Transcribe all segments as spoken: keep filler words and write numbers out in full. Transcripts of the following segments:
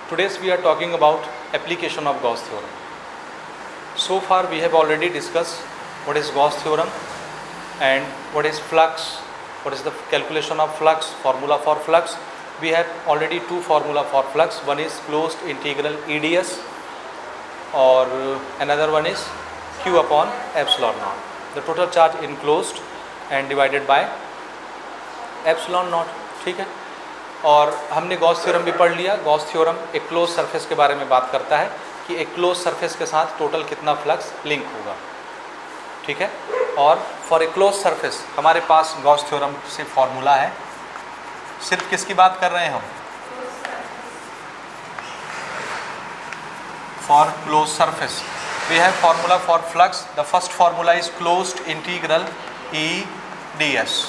Today's we are talking about application of Gauss theorem. So far we have already discussed what is Gauss theorem and what is flux, what is the calculation of flux, formula for flux. We have already two formula for flux. One is closed integral E D S or another one is Q upon epsilon naught. The total charge enclosed and divided by epsilon naught. ठीक है, और हमने Gauss theorem भी पढ़ लिया. Gauss theorem एक close surface के बारे में बात करता है कि एक क्लोज सरफेस के साथ टोटल कितना फ्लक्स लिंक होगा. ठीक है, और फॉर ए क्लोज सरफेस हमारे पास गॉस थ्योरम से फॉर्मूला है. सिर्फ किसकी बात कर रहे हैं हम? For close surface we have formula for flux. The first formula is closed integral E D S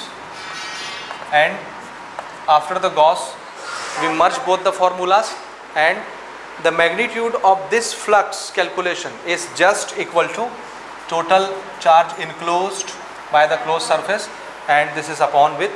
and after the Gauss we merge both the formulas and the magnitude of this flux calculation is just equal to total charge enclosed by the closed surface and this is upon with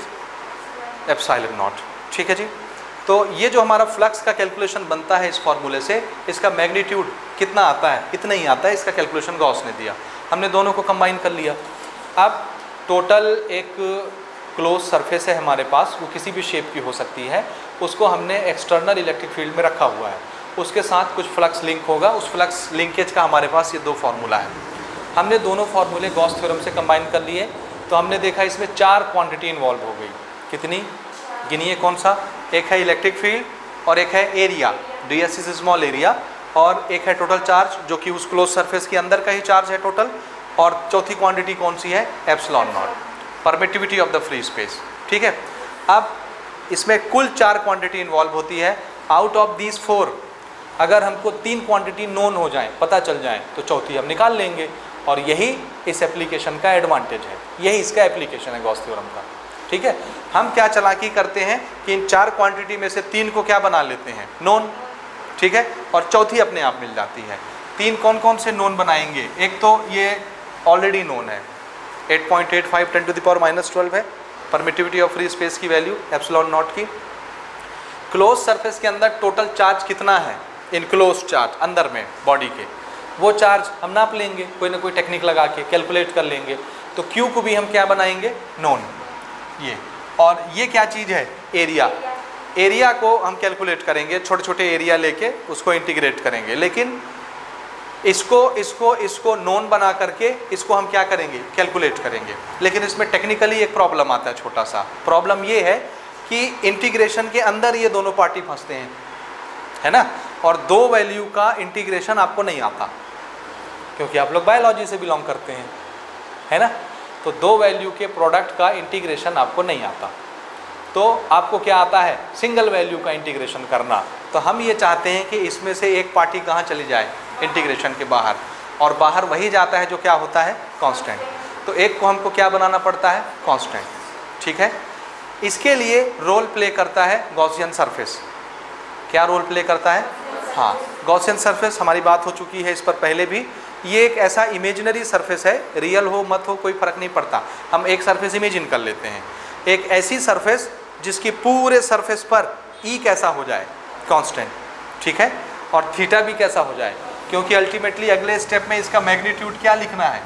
epsilon naught. ठीक है जी, तो ये जो हमारा flux का calculation बनता है इस फॉर्मूले से, इसका मैग्नीट्यूड कितना आता है कितना ही आता है, इसका कैलकुलेशन गॉस ने दिया. हमने दोनों को कंबाइन कर लिया. अब टोटल एक क्लोज सरफेस है हमारे पास, वो किसी भी शेप की हो सकती है, उसको हमने एक्सटर्नल इलेक्ट्रिक फील्ड में रखा हुआ है. उसके साथ कुछ फ्लक्स लिंक होगा. उस फ्लक्स लिंकेज का हमारे पास ये दो फार्मूला है. हमने दोनों फार्मूले गॉस थ्योरम से कंबाइन कर लिए, तो हमने देखा इसमें चार क्वांटिटी इन्वॉल्व हो गई. कितनी गिनिए? कौन सा? एक है इलेक्ट्रिक फील्ड और एक है area, D S is small area, और एक है टोटल चार्ज जो कि उस क्लोज सरफेस के अंदर का ही चार्ज है टोटल, और चौथी क्वांटिटी कौन सी है? Epsilon naught, permittivity of the free space. ठीक है, अब इसमें कुल चार क्वांटिटी इन्वॉल्व होती है. आउट ऑफ दीज फोर अगर हमको तीन क्वांटिटी नोन हो जाए, पता चल जाए, तो चौथी हम निकाल लेंगे. और यही इस एप्लीकेशन का एडवांटेज है, यही इसका एप्लीकेशन है गॉस थ्योरम का. ठीक है, हम क्या चालाकी करते हैं कि इन चार क्वांटिटी में से तीन को क्या बना लेते हैं? नोन. ठीक है, और चौथी अपने आप मिल जाती है. तीन कौन कौन से नोन बनाएंगे? एक तो ये ऑलरेडी नोन है, eight point eight five ten to the power minus twelve है परमिटिविटी ऑफ फ्री स्पेस की वैल्यू एप्सिलॉन नॉट की. क्लोज सरफेस के अंदर टोटल चार्ज कितना है? इनक्लोज चार्ज अंदर में बॉडी के, वो चार्ज हम नाप लेंगे, कोई ना कोई टेक्निक लगा के कैलकुलेट कर लेंगे. तो क्यू को भी हम क्या बनाएंगे? नोन. ये और ये क्या चीज़ है? एरिया. एरिया को हम कैलकुलेट करेंगे, छोटे छोटे एरिया लेके उसको इंटीग्रेट करेंगे. लेकिन इसको इसको इसको नोन बना करके इसको हम क्या करेंगे? कैलकुलेट करेंगे. लेकिन इसमें टेक्निकली एक प्रॉब्लम आता है. छोटा सा प्रॉब्लम ये है कि इंटीग्रेशन के अंदर ये दोनों पार्टी फंसते हैं, है ना, और दो वैल्यू का इंटीग्रेशन आपको नहीं आता, क्योंकि आप लोग बायोलॉजी से बिलोंग करते हैं, है ना. तो दो वैल्यू के प्रोडक्ट का इंटीग्रेशन आपको नहीं आता, तो आपको क्या आता है? सिंगल वैल्यू का इंटीग्रेशन करना. तो हम ये चाहते हैं कि इसमें से एक पार्टी कहाँ चली जाए? इंटीग्रेशन के बाहर, और बाहर वही जाता है जो क्या होता है? कांस्टेंट. तो एक को हमको क्या बनाना पड़ता है? कांस्टेंट. ठीक है, इसके लिए रोल प्ले करता है गॉसियन सरफेस. क्या रोल प्ले करता है? हाँ, गॉसियन सरफेस हमारी बात हो चुकी है इस पर पहले भी. ये एक ऐसा इमेजिनरी सरफेस है, रियल हो मत हो कोई फ़र्क नहीं पड़ता, हम एक सरफेस इमेजिन कर लेते हैं. एक ऐसी सरफेस जिसकी पूरे सरफेस पर ई कैसा हो जाए? कांस्टेंट. ठीक है, और थीटा भी कैसा हो जाए? क्योंकि अल्टीमेटली अगले स्टेप में इसका मैग्नीट्यूड क्या लिखना है.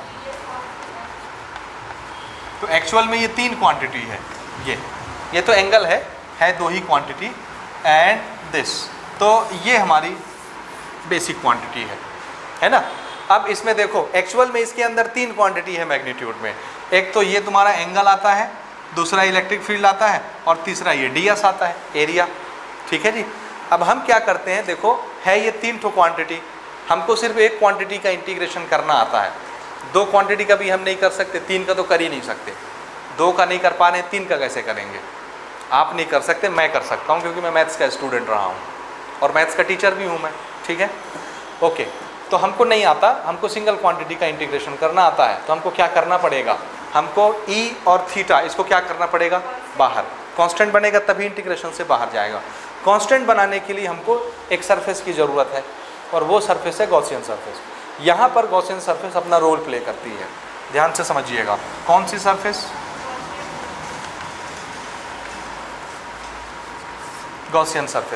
तो एक्चुअल में ये तीन क्वांटिटी है. ये ये तो एंगल है है दो ही क्वांटिटी एंड दिस, तो ये हमारी बेसिक क्वांटिटी है, है ना. अब इसमें देखो एक्चुअल में इसके अंदर तीन क्वांटिटी है मैग्नीट्यूड में. एक तो ये तुम्हारा एंगल आता है, दूसरा इलेक्ट्रिक फील्ड आता है, और तीसरा ये डी एस आता है, एरिया. ठीक है जी. अब हम क्या करते हैं, देखो है ये तीन ठो क्वांटिटी, हमको सिर्फ एक क्वांटिटी का इंटीग्रेशन करना आता है. दो क्वांटिटी का भी हम नहीं कर सकते, तीन का तो कर ही नहीं सकते. दो का नहीं कर पा रहे, तीन का कैसे करेंगे? आप नहीं कर सकते, मैं कर सकता हूँ, क्योंकि मैं मैथ्स का स्टूडेंट रहा हूँ और मैथ्स का टीचर भी हूँ मैं. ठीक है, ओके. तो हमको नहीं आता, हमको सिंगल क्वांटिटी का इंटीग्रेशन करना आता है. तो हमको क्या करना पड़ेगा? हमको ई और थीटा इसको क्या करना पड़ेगा? बाहर. कांस्टेंट बनेगा तभी इंटीग्रेशन से बाहर जाएगा. कांस्टेंट बनाने के लिए हमको एक सरफेस की ज़रूरत है, और वो सरफेस है गॉसियन सरफेस. यहाँ पर गॉसियन सरफेस अपना रोल प्ले करती है. ध्यान से समझिएगा. कौन सी सरफेस? Gaussian surface.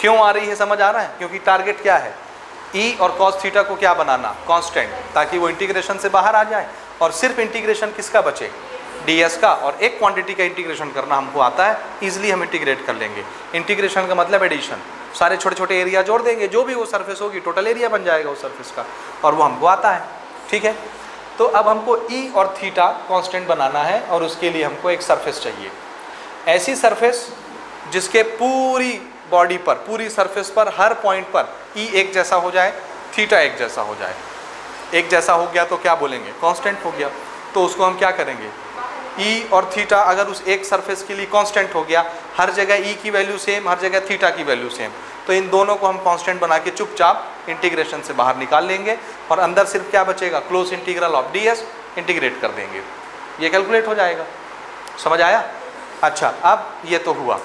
क्यों आ रही है समझ आ रहा है? क्योंकि टारगेट क्या है, ई और कॉस थीटा को क्या बनाना, कांस्टेंट, ताकि वो इंटीग्रेशन से बाहर आ जाए और सिर्फ इंटीग्रेशन किसका बचे, ds का, और एक क्वांटिटी का इंटीग्रेशन करना हमको आता है, इजीली हम इंटीग्रेट कर लेंगे। इंटीग्रेशन का मतलब एडिशन, सारे छोटे छोटे एरिया जोड़ देंगे, जो भी वो सरफेस होगी टोटल एरिया बन जाएगा उस सरफेस का, और वो हमको आता है। ठीक है, तो अब हमको ई और थीटा कांस्टेंट बनाना है और उसके लिए हमको एक सरफेस चाहिए, ऐसी सरफेस जिसके पूरी बॉडी पर, पूरी सरफेस पर, हर पॉइंट पर ई एक जैसा हो जाए, थीटा एक जैसा हो जाए। एक जैसा हो गया तो क्या बोलेंगे, कांस्टेंट हो गया। तो उसको हम क्या करेंगे, ई और थीटा अगर उस एक सरफेस के लिए कांस्टेंट हो गया, हर जगह ई की वैल्यू सेम, हर जगह थीटा की वैल्यू सेम, तो इन दोनों को हम कांस्टेंट बना के चुपचाप इंटीग्रेशन से बाहर निकाल लेंगे और अंदर सिर्फ क्या बचेगा, close integral of D S, integrate कर देंगे, ये कैलकुलेट हो जाएगा। समझ आया? अच्छा, अब ये तो हुआ,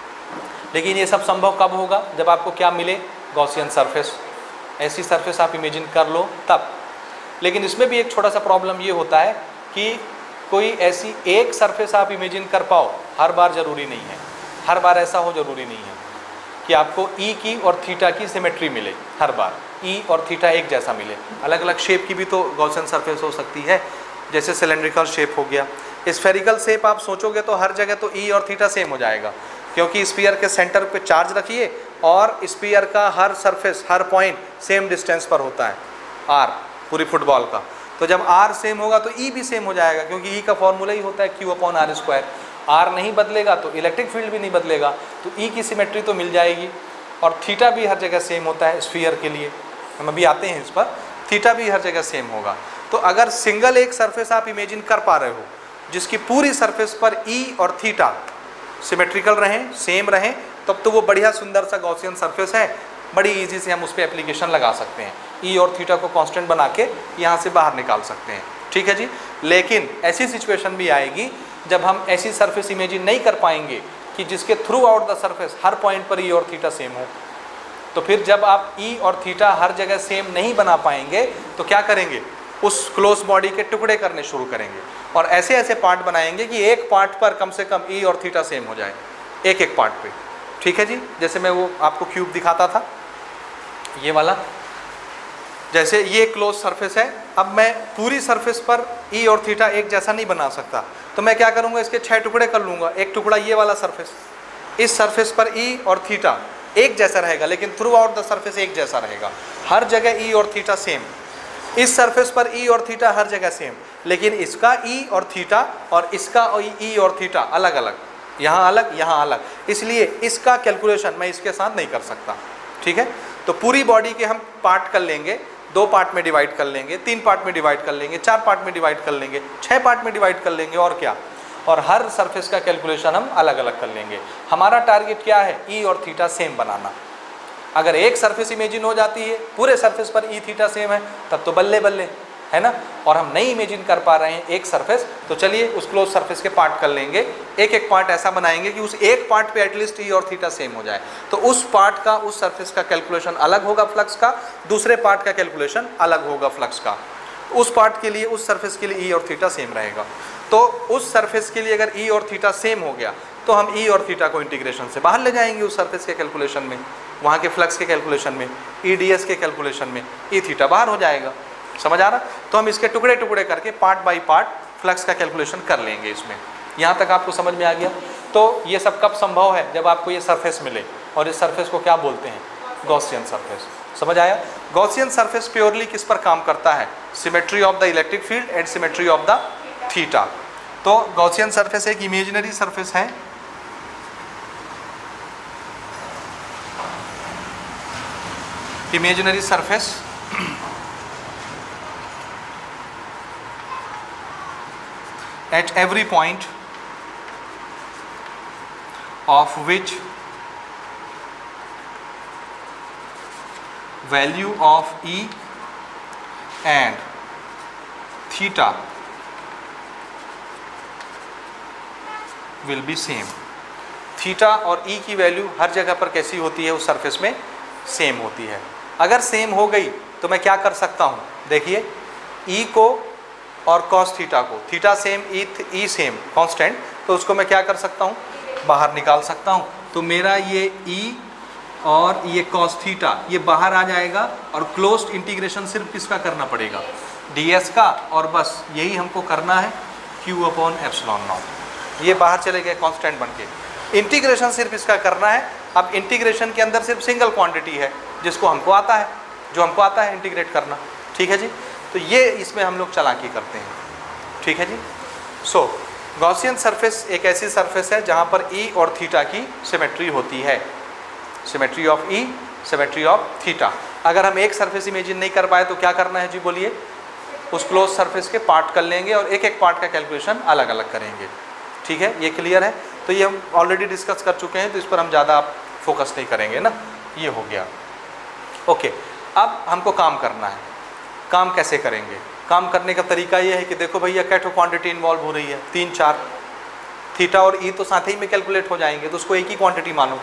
लेकिन ये सब संभव कब होगा, जब आपको क्या मिले, गॉसियन सरफेस। ऐसी सरफेस आप इमेजिन कर लो तब। लेकिन इसमें भी एक छोटा सा प्रॉब्लम ये होता है कि कोई ऐसी एक सरफेस आप इमेजिन कर पाओ, हर बार ज़रूरी नहीं है, हर बार ऐसा हो ज़रूरी नहीं है कि आपको ई की और थीटा की सिमेट्री मिले, हर बार ई और थीटा एक जैसा मिले। अलग अलग शेप की भी तो गॉसियन सरफेस हो सकती है, जैसे सिलेंड्रिकल शेप हो गया। स्फेरिकल शेप आप सोचोगे तो हर जगह तो ई और थीटा सेम हो जाएगा, क्योंकि स्फीयर के सेंटर पे चार्ज रखिए और स्फीयर का हर सरफेस, हर पॉइंट सेम डिस्टेंस पर होता है, आर पूरी फुटबॉल का। तो जब आर सेम होगा तो ई भी सेम हो जाएगा, क्योंकि ई का फॉर्मूला ही होता है Q upon R square. R नहीं बदलेगा तो इलेक्ट्रिक फील्ड भी नहीं बदलेगा, तो ई की सिमेट्री तो मिल जाएगी। और थीटा भी हर जगह सेम होता है स्फीयर के लिए, हम अभी आते हैं इस पर, थीटा भी हर जगह सेम होगा। तो अगर सिंगल एक सरफेस आप इमेजिन कर पा रहे हो जिसकी पूरी सरफेस पर ई और थीटा सिमेट्रिकल रहें, सेम रहें, तब तो वो बढ़िया सुंदर सा गॉसियन सरफेस है, बड़ी इजी से हम उस पर एप्लीकेशन लगा सकते हैं, ई और थीटा को कांस्टेंट बना के यहाँ से बाहर निकाल सकते हैं। ठीक है जी। लेकिन ऐसी सिचुएशन भी आएगी जब हम ऐसी सरफेस इमेजिन नहीं कर पाएंगे कि जिसके थ्रू आउट द सरफेस हर पॉइंट पर ई और थीटा सेम हो। तो फिर जब आप ई और थीटा हर जगह सेम नहीं बना पाएंगे तो क्या करेंगे, उस क्लोज बॉडी के टुकड़े करने शुरू करेंगे और ऐसे ऐसे पार्ट बनाएंगे कि एक पार्ट पर कम से कम ई और थीटा सेम हो जाए, एक एक पार्ट पे। ठीक है जी। जैसे मैं वो आपको क्यूब दिखाता था, ये वाला, जैसे ये क्लोज सरफेस है, अब मैं पूरी सरफेस पर ई और थीटा एक जैसा नहीं बना सकता, तो मैं क्या करूँगा, इसके छः टुकड़े कर लूँगा। एक टुकड़ा ये वाला सरफेस, इस सरफेस पर ई और थीटा एक जैसा रहेगा, लेकिन थ्रू आउट द सरफेस एक जैसा रहेगा, हर जगह ई और थीटा सेम। इस सरफेस पर ई और थीटा हर जगह सेम, लेकिन इसका ई और थीटा और इसका ई और थीटा अलग अलग, यहाँ अलग यहाँ अलग, इसलिए इसका कैलकुलेशन मैं इसके साथ नहीं कर सकता। ठीक है। तो पूरी बॉडी के हम पार्ट कर लेंगे, दो पार्ट में डिवाइड कर लेंगे, तीन पार्ट में डिवाइड कर लेंगे, चार पार्ट में डिवाइड कर लेंगे, छः पार्ट में डिवाइड कर लेंगे, और क्या, और हर सरफेस का कैलकुलेशन हम अलग अलग कर लेंगे। हमारा टारगेट क्या है, ई और थीटा सेम बनाना। अगर एक सरफेस इमेजिन हो जाती है, पूरे सरफेस पर ई थीटा सेम है, तब तो बल्ले बल्ले, है ना। और हम नहीं इमेजिन कर पा रहे हैं एक सरफेस, तो चलिए उस क्लोज सरफेस के पार्ट कर लेंगे, एक एक पार्ट ऐसा बनाएंगे कि उस एक पार्ट पे एटलीस्ट ई और थीटा सेम हो जाए। तो उस पार्ट का, उस सरफेस का कैलकुलेशन अलग होगा फ्लक्स का, दूसरे पार्ट का कैलकुलेशन अलग होगा फ्लक्स का। उस पार्ट के लिए, उस सरफेस के लिए ई और थीटा सेम रहेगा। तो उस सरफेस के लिए अगर ई और थीटा सेम हो गया तो हम ई और थीटा को इंटीग्रेशन से बाहर ले जाएंगे उस सरफेस के कैलकुलेशन में, वहाँ के फ्लक्स के कैलकुलेशन में, ई डी एस के कैलकुलेशन में ई थीटा बाहर हो जाएगा। समझ आ रहा? तो हम इसके टुकड़े टुकड़े करके पार्ट बाय पार्ट फ्लक्स का कैलकुलेशन कर लेंगे इसमें। यहाँ तक आपको समझ में आ गया? तो ये सब कब संभव है, जब आपको ये सरफेस मिले, और इस सरफेस को क्या बोलते हैं, गॉसियन सरफेस। समझ आया? गॉसियन सरफेस प्योरली किस पर काम करता है, symmetry of the electric field and symmetry of the theta. तो गॉसियन सरफेस एक इमेजिनरी सरफेस है, imaginary surface at every point of which value of E and theta will be same। Theta और E की वैल्यू हर जगह पर कैसी होती है, उस सरफेस में सेम होती है। अगर सेम हो गई तो मैं क्या कर सकता हूँ, देखिए E को और cos थीटा को, theta same E E same constant, तो उसको मैं क्या कर सकता हूँ, बाहर निकाल सकता हूँ। तो मेरा ये E और ये कॉस थीटा ये बाहर आ जाएगा और क्लोज्ड इंटीग्रेशन सिर्फ किसका करना पड़ेगा, ds का, और बस यही हमको करना है q अपॉन एप्सिलॉन नॉट, ये बाहर चले गए कांस्टेंट बन के। इंटीग्रेशन सिर्फ इसका करना है। अब इंटीग्रेशन के अंदर सिर्फ सिंगल क्वांटिटी है जिसको हमको आता है, जो हमको आता है इंटीग्रेट करना, ठीक है जी। तो ये इसमें हम लोग चालाकी करते हैं, ठीक है जी। सो गॉसियन सरफेस एक ऐसी सरफेस है जहाँ पर e और थीटा की सिमेट्री होती है, symmetry of e, symmetry of theta. अगर हम एक सरफेस इमेजिन नहीं कर पाए तो क्या करना है जी, बोलिए, उस क्लोज सरफेस के पार्ट कर लेंगे और एक एक पार्ट का कैलकुलेशन अलग अलग करेंगे, ठीक है। ये क्लियर है। तो ये हम ऑलरेडी डिस्कस कर चुके हैं तो इस पर हम ज़्यादा फोकस नहीं करेंगे ना, ये हो गया। ओके, अब हमको काम करना है। काम कैसे करेंगे? काम करने का तरीका ये है कि देखो भैया कैटो क्वांटिटी इन्वॉल्व हो रही है, तीन चार, थीटा और ई तो साथ ही में कैलकुलेट हो जाएंगे, तो उसको एक ही क्वांटिटी मानो।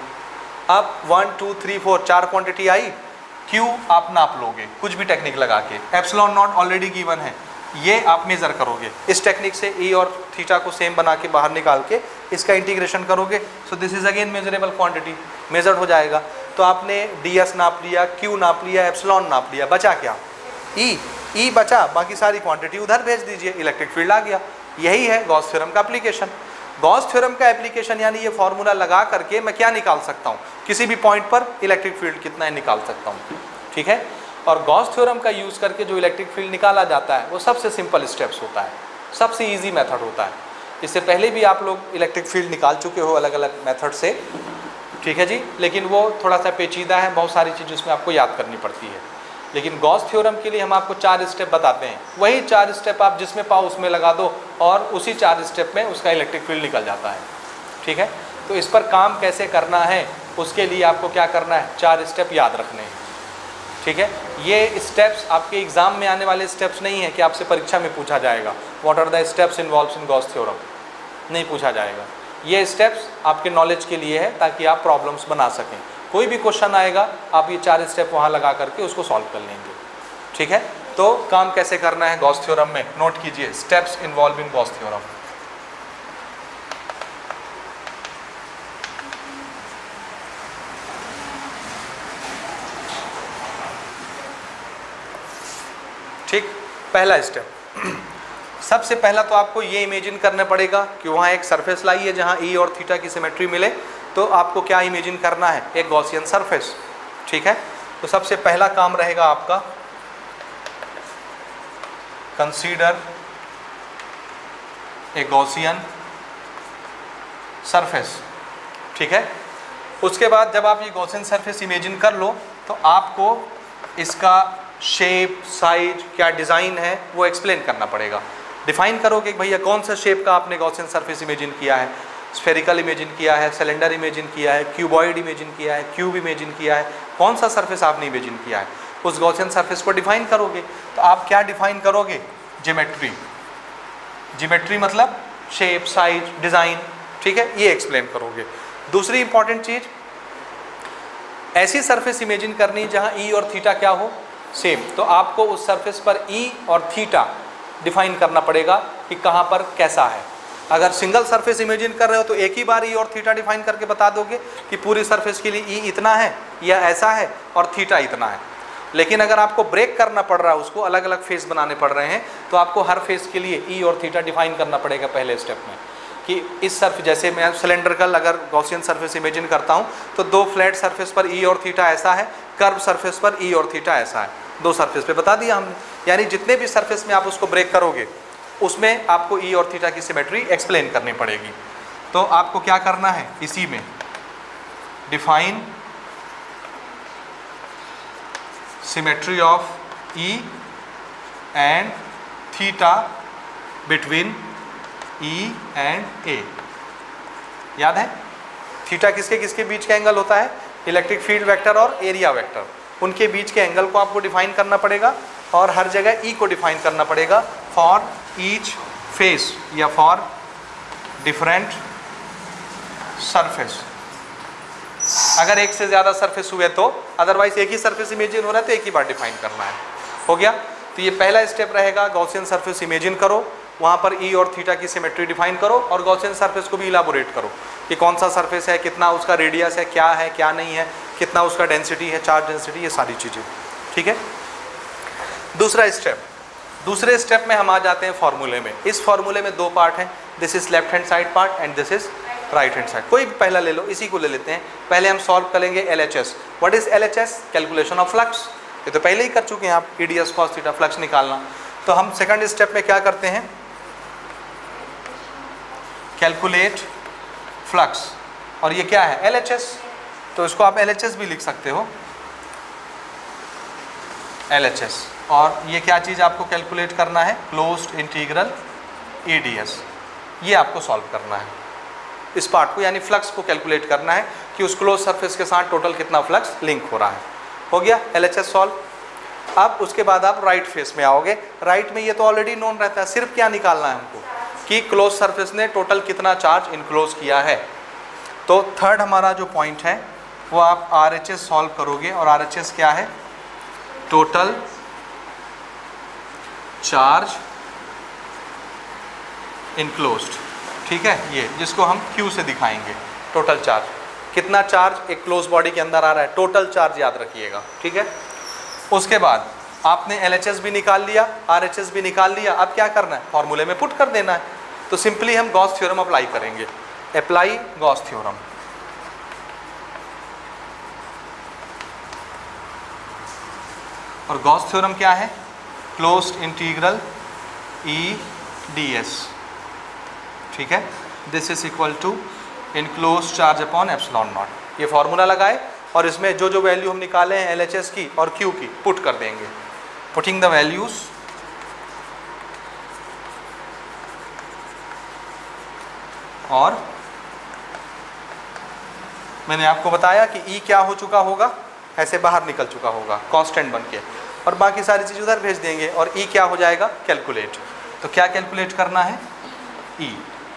अब वन टू थ्री फोर चार क्वांटिटी आई, क्यू आप नाप लोगे कुछ भी टेक्निक लगा के, एप्सिलॉन नॉट ऑलरेडी गिवन है, ये आप मेज़र करोगे इस टेक्निक से, ई और थीटा को सेम बना के बाहर निकाल के इसका इंटीग्रेशन करोगे। So this is again measurable quantity, measured हो जाएगा। तो आपने डी एस नाप लिया, क्यू नाप लिया, एप्सिलॉन नाप लिया, बचा क्या, ई, ई बचा, बाकी सारी क्वांटिटी उधर भेज दीजिए, इलेक्ट्रिक फील्ड आ गया। यही है गॉस थ्योरम का एप्लीकेशन। गॉस थ्योरम का एप्लीकेशन यानी ये फॉर्मूला लगा करके मैं क्या निकाल सकता हूँ, किसी भी पॉइंट पर इलेक्ट्रिक फील्ड कितना है निकाल सकता हूँ, ठीक है। और गॉस थ्योरम का यूज़ करके जो इलेक्ट्रिक फील्ड निकाला जाता है वो सबसे सिंपल स्टेप्स होता है, सबसे इजी मेथड होता है। इससे पहले भी आप लोग इलेक्ट्रिक फील्ड निकाल चुके हो अलग अलग मेथड से, ठीक है जी, लेकिन वो थोड़ा सा पेचीदा है, बहुत सारी चीज़ उसमें आपको याद करनी पड़ती है। लेकिन गॉस थ्योरम के लिए हम आपको चार स्टेप बताते हैं, वही चार स्टेप आप जिसमें पाओ उसमें लगा दो और उसी चार स्टेप में उसका इलेक्ट्रिक फील्ड निकल जाता है, ठीक है। तो इस पर काम कैसे करना है उसके लिए आपको क्या करना है, चार स्टेप याद रखने हैं, ठीक है। ये स्टेप्स आपके एग्जाम में आने वाले स्टेप्स नहीं है कि आपसे परीक्षा में पूछा जाएगा what are the steps involved in Gauss theorem, नहीं पूछा जाएगा। ये स्टेप्स आपके नॉलेज के लिए है ताकि आप प्रॉब्लम्स बना सकें। कोई भी क्वेश्चन आएगा आप ये चार स्टेप वहाँ लगा करके उसको सॉल्व कर लेंगे, ठीक है। तो काम कैसे करना है गॉस थ्योरम में, नोट कीजिए, steps involve in Gauss theorem. ठीक, पहला स्टेप, सबसे पहला तो आपको ये इमेजिन करना पड़ेगा कि वहाँ एक सरफेस लाई है जहाँ ई और थीटा की सिमेट्री मिले, तो आपको क्या इमेजिन करना है, एक गॉसियन सरफेस, ठीक है। तो सबसे पहला काम रहेगा आपका कंसीडर ए गॉसियन सरफेस, ठीक है। उसके बाद जब आप ये गॉसियन सरफेस इमेजिन कर लो तो आपको इसका शेप, साइज, क्या डिज़ाइन है वो एक्सप्लेन करना पड़ेगा। डिफाइन करोगे कि भैया कौन सा शेप का आपने गॉसियन सरफेस इमेजिन किया है, स्फेरिकल इमेजिन किया है, सिलेंडर इमेजिन किया है, क्यूबॉइड इमेजिन किया है, क्यूब इमेजिन किया है, कौन सा सरफेस आपने इमेजिन किया है, उस गॉसियन सरफेस को डिफाइन करोगे। तो आप क्या डिफाइन करोगे, ज्योमेट्री, ज्योमेट्री मतलब शेप, साइज, डिज़ाइन, ठीक है, ये एक्सप्लेन करोगे। दूसरी इंपॉर्टेंट चीज़, ऐसी सरफेस इमेजिन करनी जहाँ ई और थीटा क्या हो, सेम। तो आपको उस सरफेस पर ई और थीटा डिफाइन करना पड़ेगा कि कहाँ पर कैसा है। अगर सिंगल सरफेस इमेजिन कर रहे हो तो एक ही बार ई और थीटा डिफाइन करके बता दोगे कि पूरी सरफेस के लिए ई इतना है या ऐसा है और थीटा इतना है। लेकिन अगर आपको ब्रेक करना पड़ रहा है, उसको अलग अलग फेस बनाने पड़ रहे हैं, तो आपको हर फेस के लिए ई और थीटा डिफाइन करना पड़ेगा पहले स्टेप में कि इस सरफेस, जैसे मैं सिलेंड्रिकल अगर गॉसियन सरफेस इमेजिन करता हूँ तो दो फ्लैट सरफेस पर ई और थीटा ऐसा है, कर्व सरफेस पर ई और थीटा ऐसा है, दो सरफेस पे बता दिया हमने। यानी जितने भी सरफेस में आप उसको ब्रेक करोगे उसमें आपको ई और थीटा की सिमेट्री एक्सप्लेन करनी पड़ेगी। तो आपको क्या करना है, इसी में define symmetry of E and theta between E and A. याद है थीटा किसके किसके बीच का एंगल होता है, इलेक्ट्रिक फील्ड वेक्टर और एरिया वेक्टर, उनके बीच के एंगल को आपको डिफाइन करना पड़ेगा और हर जगह ई को डिफाइन करना पड़ेगा फॉर ईच फेस या फॉर डिफरेंट सरफेस। अगर एक से ज़्यादा सरफेस हुए तो, अदरवाइज एक ही सरफेस इमेजिन हो रहा है तो एक ही बार डिफाइन करना है। हो गया। तो ये पहला स्टेप रहेगा, गॉसियन सरफेस इमेजिन करो, वहाँ पर ई और थीटा की सिमेट्री डिफाइन करो और गॉसियन सरफेस को भी इलाबोरेट करो कि कौन सा सरफेस है, कितना उसका रेडियस है, क्या है क्या नहीं है, कितना उसका डेंसिटी है, चार्ज डेंसिटी, ये सारी चीज़ें, ठीक है। दूसरा स्टेप, दूसरे स्टेप में हम आ जाते हैं फॉर्मूले में। इस फॉर्मूले में दो पार्ट हैं, this is left hand side part and this is right hand side. कोई भी पहला ले लो, इसी को ले लेते हैं। पहले हम सॉल्व करेंगे L H S. What is L H S? Calculation of flux. ये तो पहले ही कर चुके हैं आप, E D S cos theta, flux निकालना। तो हम सेकंड स्टेप में क्या करते हैं, कैलकुलेट फ्लक्स, और ये क्या है, एल एच एस। तो इसको आप एल एच एस भी लिख सकते हो, एल एच एस। और ये क्या चीज़ आपको कैलकुलेट करना है, closed integral E D S. ये आपको सॉल्व करना है इस पार्ट को, यानी फ्लक्स को कैलकुलेट करना है कि उस क्लोज सरफेस के साथ टोटल कितना फ्लक्स लिंक हो रहा है। हो गया एल एच एस सॉल्व। अब उसके बाद आप राइट फेस में आओगे। राइट में ये तो ऑलरेडी नोन रहता है, सिर्फ क्या निकालना है हमको कि क्लोज सरफेस ने टोटल कितना चार्ज इनक्लोज किया है। तो थर्ड हमारा जो पॉइंट है वो आप आर एच एस सॉल्व करोगे, और आर एच एस क्या है, टोटल चार्ज इनक्लोज्ड, ठीक है। ये जिसको हम Q से दिखाएंगे, टोटल चार्ज, कितना चार्ज एक क्लोज बॉडी के अंदर आ रहा है, टोटल चार्ज याद रखिएगा, ठीक है। उसके बाद आपने एल एच एस भी निकाल लिया, आर एच एस भी निकाल लिया। अब क्या करना है, फॉर्मूले में पुट कर देना है। तो सिंपली हम गॉस थ्योरम अप्लाई करेंगे, अप्लाई गॉस थ्योरम। और गॉस थ्योरम क्या है, closed integral E D S, ठीक है। This is equal to enclose charge upon epsilon naught. ये फॉर्मूला लगाए और इसमें जो जो वैल्यू हम निकाले हैं एल एच एस की और क्यू की पुट कर देंगे। पुटिंग द वैल्यूज, और मैंने आपको बताया कि ई क्या हो चुका होगा, ऐसे बाहर निकल चुका होगा कांस्टेंट बन के, और बाकी सारी चीज़ उधर भेज देंगे, और ई क्या हो जाएगा, कैलकुलेट। तो क्या कैलकुलेट करना है, ई,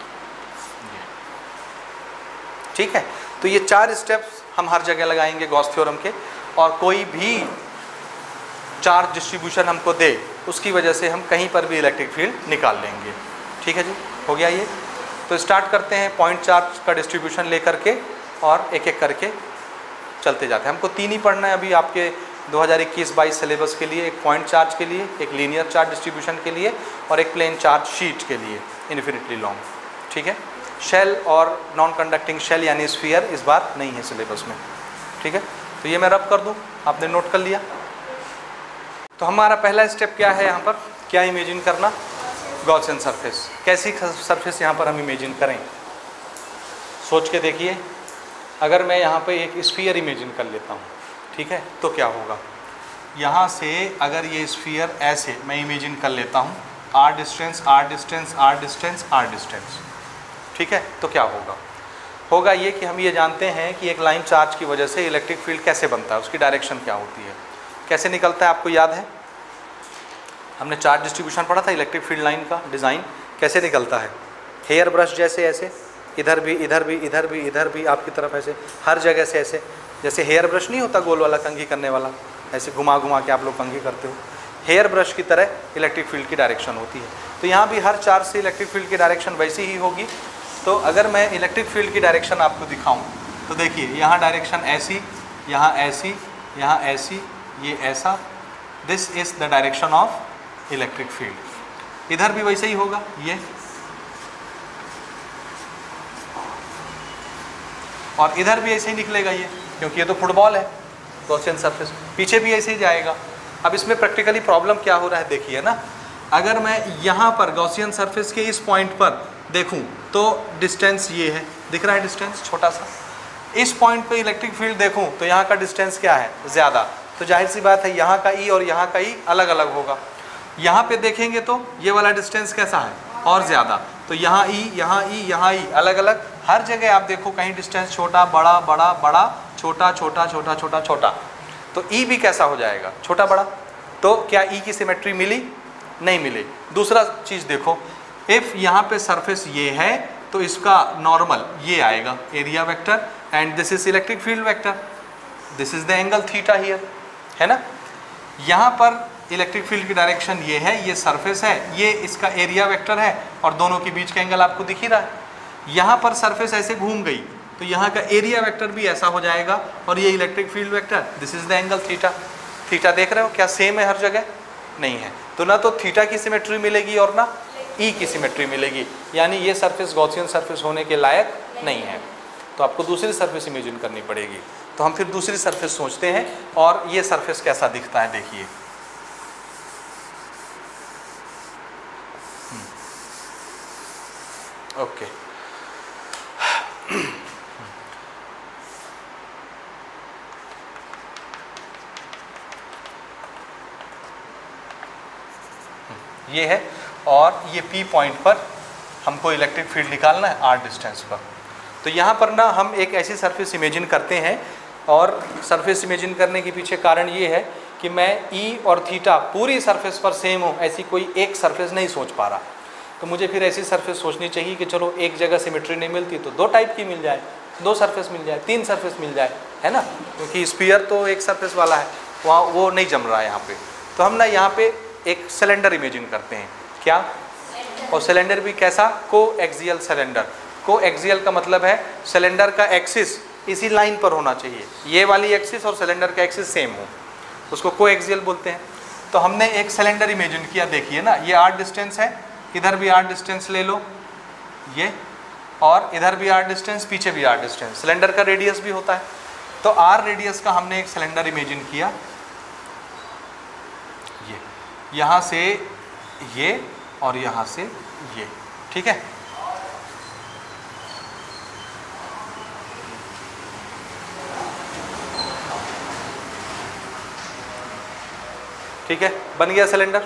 ठीक है। तो ये चार स्टेप्स हम हर जगह लगाएंगे गॉस थ्योरम के, और कोई भी चार्ज डिस्ट्रीब्यूशन हमको दे उसकी वजह से हम कहीं पर भी इलेक्ट्रिक फील्ड निकाल लेंगे, ठीक है जी। हो गया ये। तो स्टार्ट करते हैं पॉइंट चार्ज का डिस्ट्रीब्यूशन लेकर के, और एक एक करके चलते जाते हैं। हमको तीन ही पढ़ना है अभी आपके दो हज़ार इक्कीस बाईस सिलेबस के लिए, एक पॉइंट चार्ज के लिए, एक लीनियर चार्ज डिस्ट्रीब्यूशन के लिए, और एक प्लेन चार्ज शीट के लिए इन्फिनिटली लॉन्ग, ठीक है। शेल और नॉन कंडक्टिंग शेल यानी स्फीयर इस बार नहीं है सिलेबस में, ठीक है। तो ये मैं रब कर दूं, आपने नोट कर लिया। तो हमारा पहला स्टेप क्या है, यहाँ पर क्या इमेजिन करना, गॉसियन सरफेस। कैसी सरफेस यहाँ पर हम इमेजिन करें, सोच के देखिए। अगर मैं यहाँ पे एक स्फीयर इमेजिन कर लेता हूँ, ठीक है, तो क्या होगा, यहाँ से अगर ये स्फीयर ऐसे मैं इमेजिन कर लेता हूँ, R distance R distance R distance R distance, ठीक है। तो क्या होगा, होगा ये कि हम ये जानते हैं कि एक लाइन चार्ज की वजह से इलेक्ट्रिक फील्ड कैसे बनता है, उसकी डायरेक्शन क्या होती है, कैसे निकलता है, आपको याद है, हमने चार्ज डिस्ट्रीब्यूशन पढ़ा था, इलेक्ट्रिक फील्ड लाइन का डिज़ाइन कैसे निकलता है, हेयर ब्रश जैसे, ऐसे इधर भी इधर भी इधर भी इधर भी आपकी तरफ, ऐसे हर जगह से, ऐसे जैसे हेयर ब्रश नहीं होता गोल वाला कंघी करने वाला, ऐसे घुमा घुमा के आप लोग कंघी करते हो, हेयर ब्रश की तरह इलेक्ट्रिक फील्ड की डायरेक्शन होती है। तो यहाँ भी हर चार्ज से इलेक्ट्रिक फील्ड की डायरेक्शन वैसी ही होगी। तो अगर मैं इलेक्ट्रिक फील्ड की डायरेक्शन आपको दिखाऊं तो देखिए, यहाँ डायरेक्शन ऐसी, यहाँ ऐसी, यहाँ ऐसी, ये ऐसा, this is the direction of electric field. इधर भी वैसे ही होगा, ये, और इधर भी ऐसे ही निकलेगा ये, क्योंकि ये तो फुटबॉल है गॉसियन सरफेस, पीछे भी ऐसे ही जाएगा। अब इसमें प्रैक्टिकली प्रॉब्लम क्या हो रहा है देखिए ना, अगर मैं यहाँ पर गॉसियन सरफेस के इस पॉइंट पर देखूं तो डिस्टेंस ये है, दिख रहा है डिस्टेंस छोटा सा। इस पॉइंट पे इलेक्ट्रिक फील्ड देखूं तो यहाँ का डिस्टेंस क्या है, ज़्यादा। तो जाहिर सी बात है यहाँ का ई और यहाँ का ई अलग अलग होगा। यहाँ पे देखेंगे तो ये वाला डिस्टेंस कैसा है, और ज़्यादा। तो यहाँ ई, यहाँ ई, यहाँ ई अलग अलग, हर जगह आप देखो कहीं डिस्टेंस छोटा बड़ा बड़ा बड़ा छोटा छोटा छोटा छोटा छोटा, तो ई भी कैसा हो जाएगा, छोटा बड़ा। तो क्या ई की सिमेट्री मिली, नहीं मिली। दूसरा चीज़ देखो, इफ़ यहाँ पे सरफेस ये है तो इसका नॉर्मल ये आएगा, area vector, and this is electric field vector, this is the angle theta here, है ना। यहाँ पर इलेक्ट्रिक फील्ड की डायरेक्शन ये है, ये सरफेस है, ये इसका एरिया वेक्टर है, और दोनों के बीच का एंगल आपको दिख ही रहा है। यहाँ पर सरफेस ऐसे घूम गई, तो यहाँ का एरिया वेक्टर भी ऐसा हो जाएगा और ये electric field vector, this is the angle theta. Theta देख रहे हो क्या सेम है हर जगह? नहीं है। तो ना तो थीटा की सिमेट्री मिलेगी और ना ई की सिमेट्री मिलेगी, यानी ये सरफेस गॉसियन सरफेस होने के लायक नहीं है। तो आपको दूसरी सरफेस इमेजिन करनी पड़ेगी। तो हम फिर दूसरी सरफेस सोचते हैं और ये सरफेस कैसा दिखता है देखिए। ओके, ये है और ये P पॉइंट पर हमको इलेक्ट्रिक फील्ड निकालना है आर डिस्टेंस पर। तो यहाँ पर ना हम एक ऐसी सरफेस इमेजिन करते हैं और सरफेस इमेजिन करने के पीछे कारण ये है कि मैं E और थीटा पूरी सरफेस पर सेम हो ऐसी कोई एक सरफेस नहीं सोच पा रहा। तो मुझे फिर ऐसी सरफेस सोचनी चाहिए कि चलो एक जगह सिमेट्री नहीं मिलती तो दो टाइप की मिल जाए, दो सरफेस मिल जाए, तीन सरफेस मिल जाए, है ना, क्योंकि स्फीयर तो एक सरफेस वाला है, वहाँ वो नहीं जम रहा है यहाँ पे। तो हम ना यहाँ पे एक सिलेंडर इमेजिन करते हैं। क्या? और सिलेंडर भी कैसा? को एक्सियल सिलेंडर। को एक्सियल का मतलब है सिलेंडर का एक्सिस इसी लाइन पर होना चाहिए, ये वाली एक्सिस और सिलेंडर का एक्सिस सेम हो, उसको को एक्सियल बोलते हैं। तो हमने एक सिलेंडर इमेजिन किया, देखिए ना, ये आर डिस्टेंस है, इधर भी आर डिस्टेंस ले लो ये, और इधर भी आर डिस्टेंस, पीछे भी आर डिस्टेंस। सिलेंडर का रेडियस भी होता है। तो आर रेडियस का हमने एक सिलेंडर इमेजिन किया, ये यहाँ से ये और यहाँ से ये, ठीक है। ठीक है, बन गया सिलेंडर।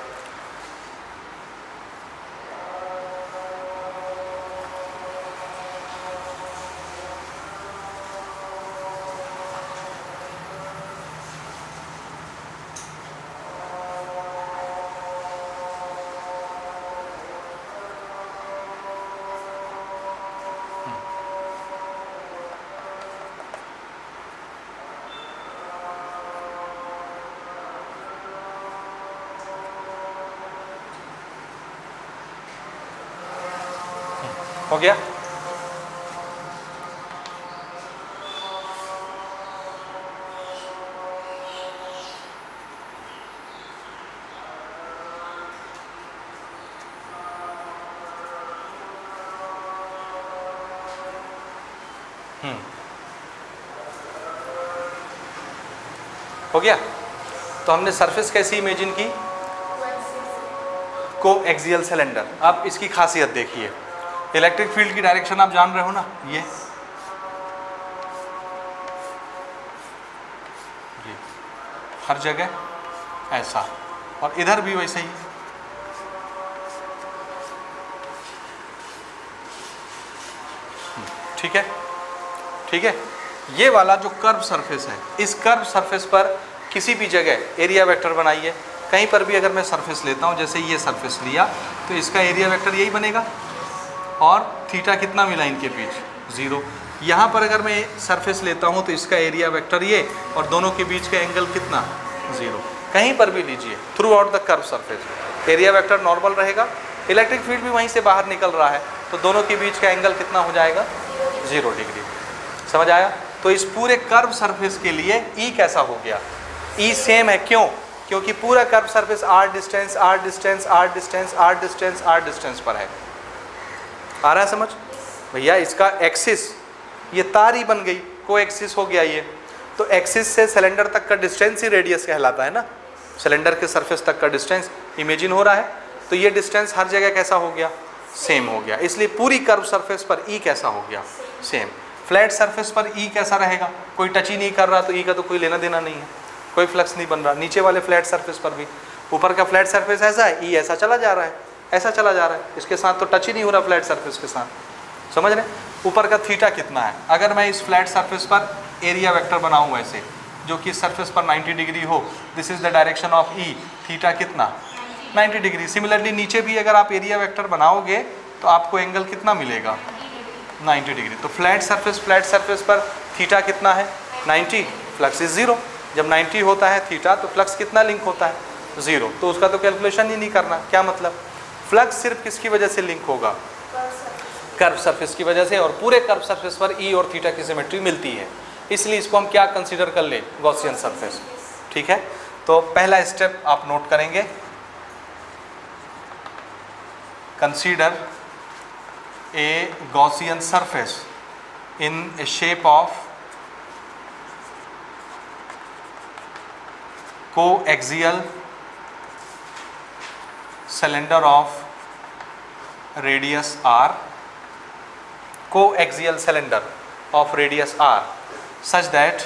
हो गया। हम्म हो गया। तो हमने सरफेस कैसी इमेजिन की? को एक्सियल सिलेंडर। अब इसकी खासियत देखिए, इलेक्ट्रिक फील्ड की डायरेक्शन आप जान रहे हो ना, ये ये हर जगह ऐसा, और इधर भी वैसे ही। ठीक है, ठीक है। ये वाला जो कर्व सरफेस है, इस कर्व सरफेस पर किसी भी जगह एरिया वेक्टर बनाइए। कहीं पर भी अगर मैं सरफेस लेता हूँ, जैसे ये सरफेस लिया, तो इसका एरिया वेक्टर यही बनेगा। और थीटा कितना मिला इनके बीच? ज़ीरो। यहाँ पर अगर मैं सरफेस लेता हूँ तो इसका एरिया वेक्टर ये, और दोनों के बीच का एंगल कितना? ज़ीरो। कहीं पर भी लीजिए, throughout the curve surface area vector normal रहेगा, इलेक्ट्रिक फील्ड भी वहीं से बाहर निकल रहा है, तो दोनों के बीच का एंगल कितना हो जाएगा? Zero degree. समझ आया? तो इस पूरे कर्व सरफेस के लिए ई कैसा हो गया? ई सेम है। क्यों? क्योंकि पूरा curve surface R distance R distance R distance R distance R distance पर है। आ रहा है समझ भैया? इसका एक्सिस, ये तार ही बन गई, को एक्सिस हो गया ये। तो एक्सिस से सिलेंडर तक का डिस्टेंस ही रेडियस कहलाता है ना, सिलेंडर के सरफेस तक का डिस्टेंस इमेजिन हो रहा है। तो ये डिस्टेंस हर जगह कैसा हो गया? सेम हो गया। इसलिए पूरी कर्व सरफेस पर ई कैसा हो गया? सेम। फ्लैट सरफेस पर ई कैसा रहेगा? कोई टच ही नहीं कर रहा, तो ई का तो कोई लेना देना नहीं है, कोई फ्लक्स नहीं बन रहा। नीचे वाले फ्लैट सरफेस पर भी, ऊपर का फ्लैट सरफेस ऐसा है, ई ऐसा चला जा रहा है, ऐसा चला जा रहा है, इसके साथ तो टच ही नहीं हो रहा फ्लैट सरफेस के साथ। समझ रहे? ऊपर का थीटा कितना है? अगर मैं इस फ्लैट सरफेस पर एरिया वेक्टर बनाऊं ऐसे, जो कि सरफेस पर नाइन्टी डिग्री हो, this is the direction of E, theta कितना? Ninety degree. सिमिलरली नीचे भी अगर आप एरिया वेक्टर बनाओगे तो आपको एंगल कितना मिलेगा? Ninety degree. तो फ्लैट सरफेस फ्लैट सरफेस पर थीटा कितना है? Ninety, flux is zero. जब नाइन्टी होता है थीटा, तो फ्लक्स कितना लिंक होता है? ज़ीरो। तो उसका तो कैलकुलेशन ही नहीं करना। क्या मतलब? फ्लक्स सिर्फ किसकी वजह से लिंक होगा? कर्व सरफेस की वजह से, और पूरे कर्व सरफेस पर ई और थीटा की सिमेट्री मिलती है, इसलिए इसको हम क्या कंसीडर कर ले, गॉसियन सरफेस। ठीक है, तो पहला स्टेप आप नोट करेंगे, consider a Gaussian surface in a shape of coaxial cylinder of radius r, coaxial cylinder of radius r, such that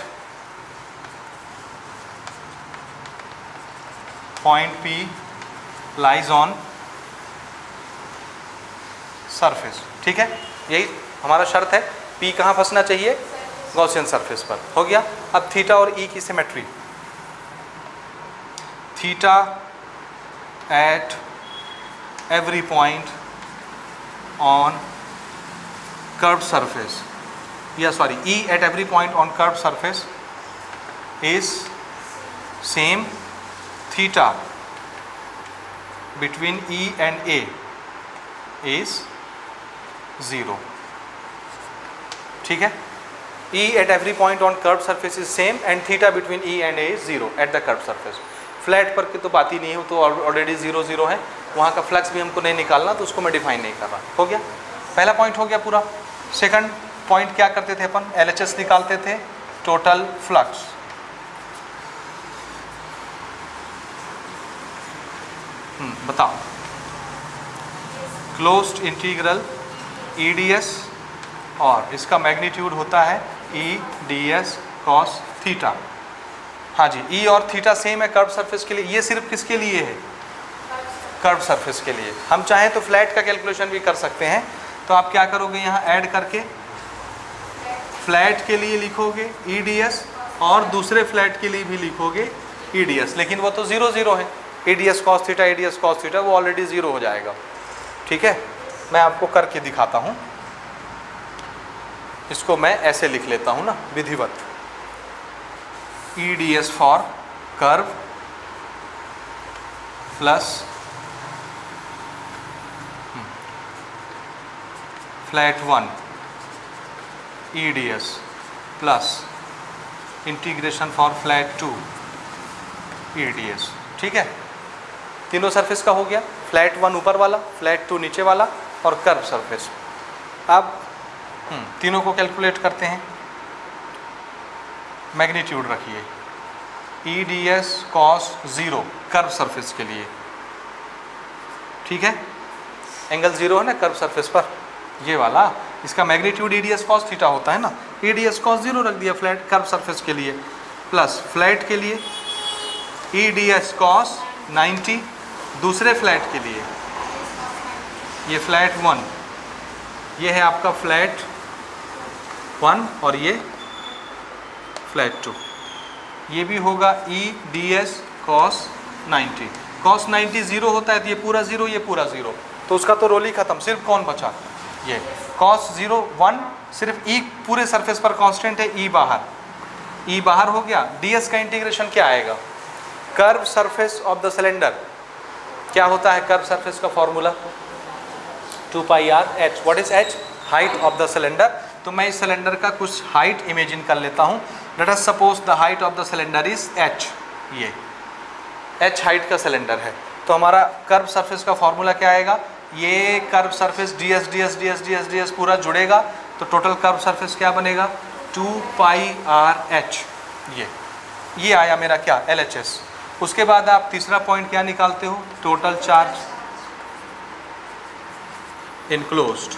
point P lies on surface। ठीक है, यही हमारा शर्त है, P कहाँ फंसना चाहिए, गॉसियन सरफेस पर। हो गया। अब थीटा और E की symmetry, theta at every point on curved surface, yeah sorry E at every point on curved surface is same, theta between E and A is zero। ठीक है, E at every point on curved surface is same and theta between E and A is zero at the curved surface। Flat पर की तो बात ही नहीं है, तो already zero zero है, वहाँ का फ्लक्स भी हमको नहीं निकालना, तो उसको मैं डिफाइन नहीं कर रहा। हो गया, पहला पॉइंट हो गया पूरा। सेकंड पॉइंट क्या करते थे अपन, एल एच एस निकालते थे, टोटल फ्लक्स। हम्म बताओ, closed integral E D S, और इसका मैग्नीट्यूड होता है E D S cos theta. हाँ जी, ई और थीटा सेम है कर्व सरफेस के लिए। ये सिर्फ किसके लिए है, कर्व सरफेस के लिए। हम चाहें तो फ्लैट का कैलकुलेशन भी कर सकते हैं, तो आप क्या करोगे, यहाँ ऐड करके फ्लैट के लिए लिखोगे ई डी एस, और दूसरे फ्लैट के लिए भी लिखोगे ई डी एस, लेकिन वो तो ज़ीरो ज़ीरो है, E D S cos theta, E D S cos theta, वो ऑलरेडी ज़ीरो हो जाएगा। ठीक है, मैं आपको करके दिखाता हूँ, इसको मैं ऐसे लिख लेता हूँ ना, विधिवत, E D S for curve plus flat one E D S plus integration for flat two E D S. ठीक है, तीनों सरफेस का हो गया, फ्लैट वन ऊपर वाला, फ्लैट टू नीचे वाला, और कर्व सरफेस। अब तीनों को कैलकुलेट करते हैं। मैग्नीट्यूड रखिए, E D S cos zero curve surface के लिए। ठीक है, एंगल ज़ीरो है ना कर्व सरफेस पर, ये वाला, इसका magnitude E D S cos theta होता है ना, E D S cos zero रख दिया फ्लैट कर्व सरफेस के लिए, प्लस फ्लैट के लिए E D S cos ninety, दूसरे फ्लैट के लिए ये फ्लैट वन, ये है आपका फ्लैट वन, और ये फ्लैट टू, ये भी होगा E D S cos ninety. Cos ninety zero होता है, तो ये पूरा ज़ीरो, ये पूरा ज़ीरो, तो उसका तो रोल ही खत्म, सिर्फ कौन बचा, ये कॉस ज़ीरो वन, सिर्फ ई पूरे सरफेस पर कांस्टेंट है, ई बाहर, ई बाहर हो गया। डी एस का इंटीग्रेशन क्या आएगा, curve surface of the cylinder, क्या होता है कर्व सरफेस का formula, two pi R H. What is H, height of the cylinder. तो मैं इस सिलेंडर का कुछ हाइट इमेजिन कर लेता हूँ। Let us suppose the height of the cylinder is H, ये एच हाइट का सिलेंडर है, तो हमारा कर्व सरफेस का फॉर्मूला क्या आएगा, ये curve surface D S D S D S D S D S पूरा जुड़ेगा, तो टोटल कर्व सरफेस क्या बनेगा, टू पाई आर एच। ये ये आया मेरा क्या, एल एच एस। उसके बाद आप तीसरा पॉइंट क्या निकालते हो, टोटल चार्ज इनक्लोज्ड।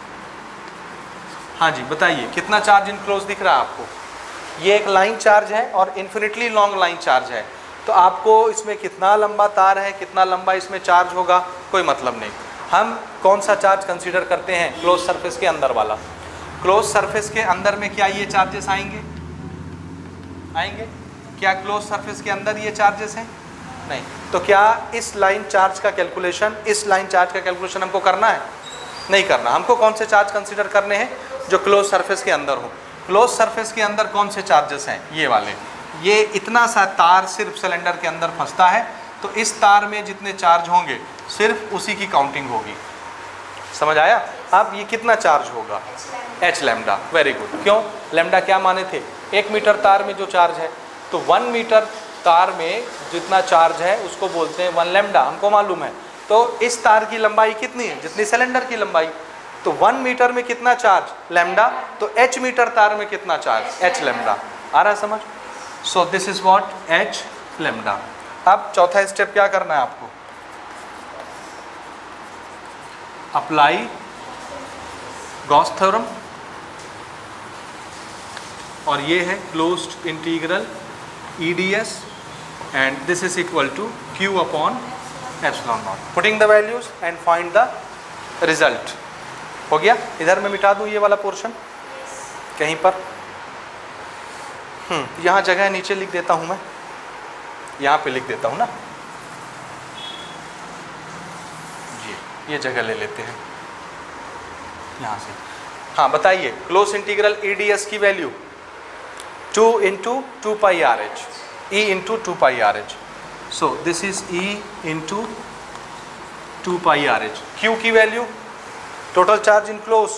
हाँ जी बताइए, कितना चार्ज इनक्लोज दिख रहा है आपको, ये एक लाइन चार्ज है और इन्फिनिटली लॉन्ग लाइन चार्ज है, तो आपको इसमें कितना लंबा तार है, कितना लंबा इसमें चार्ज होगा, कोई मतलब नहीं। हम कौन सा चार्ज कंसीडर करते हैं, क्लोज सरफेस के अंदर वाला। क्लोज सरफेस के अंदर में क्या ये चार्जेस आएंगे, आएंगे क्या क्लोज सरफेस के अंदर ये चार्जेस हैं, नहीं। तो क्या इस लाइन चार्ज का कैलकुलेशन, इस लाइन चार्ज का कैलकुलेशन हमको करना है, नहीं करना। हमको कौन से चार्ज कंसीडर करने हैं, जो क्लोज सरफेस के अंदर हो। क्लोज सरफेस के अंदर कौन से चार्जेस हैं, ये वाले। ये इतना सा तार सिर्फ सिलेंडर के अंदर फंसता है, तो इस तार में जितने चार्ज होंगे सिर्फ उसी की काउंटिंग होगी। समझ आया। अब ये कितना चार्ज होगा, एच लैम्डा। Very good. क्यों, लैम्डा क्या माने थे, एक मीटर तार में जो चार्ज है, तो वन मीटर तार में जितना चार्ज है उसको बोलते हैं वन लैम्डा, हमको मालूम है। तो इस तार की लंबाई कितनी है, जितनी सिलेंडर की लंबाई, तो वन मीटर में कितना चार्ज, लैम्डा, तो एच मीटर तार में कितना चार्ज, एच लैम्डा। आ रहा है समझ? So this is what, H lambda. अब चौथा स्टेप क्या करना है आपको, अप्लाई गॉस थ्योरम, और ये है closed integral E D S, and this is equal to Q upon epsilon naught. Putting the values and find the result. हो गया? इधर मैं मिटा दूं ये वाला पोर्शन कहीं पर, हम्म यहाँ जगह नीचे लिख देता हूँ मैं, यहाँ पे लिख देता हूँ ना, ये जगह ले लेते हैं यहाँ से। हाँ बताइए, close integral E D S की value two into two pi R H, E into two pi R H. So this is E into two pi R H. Q की value, total charge in close,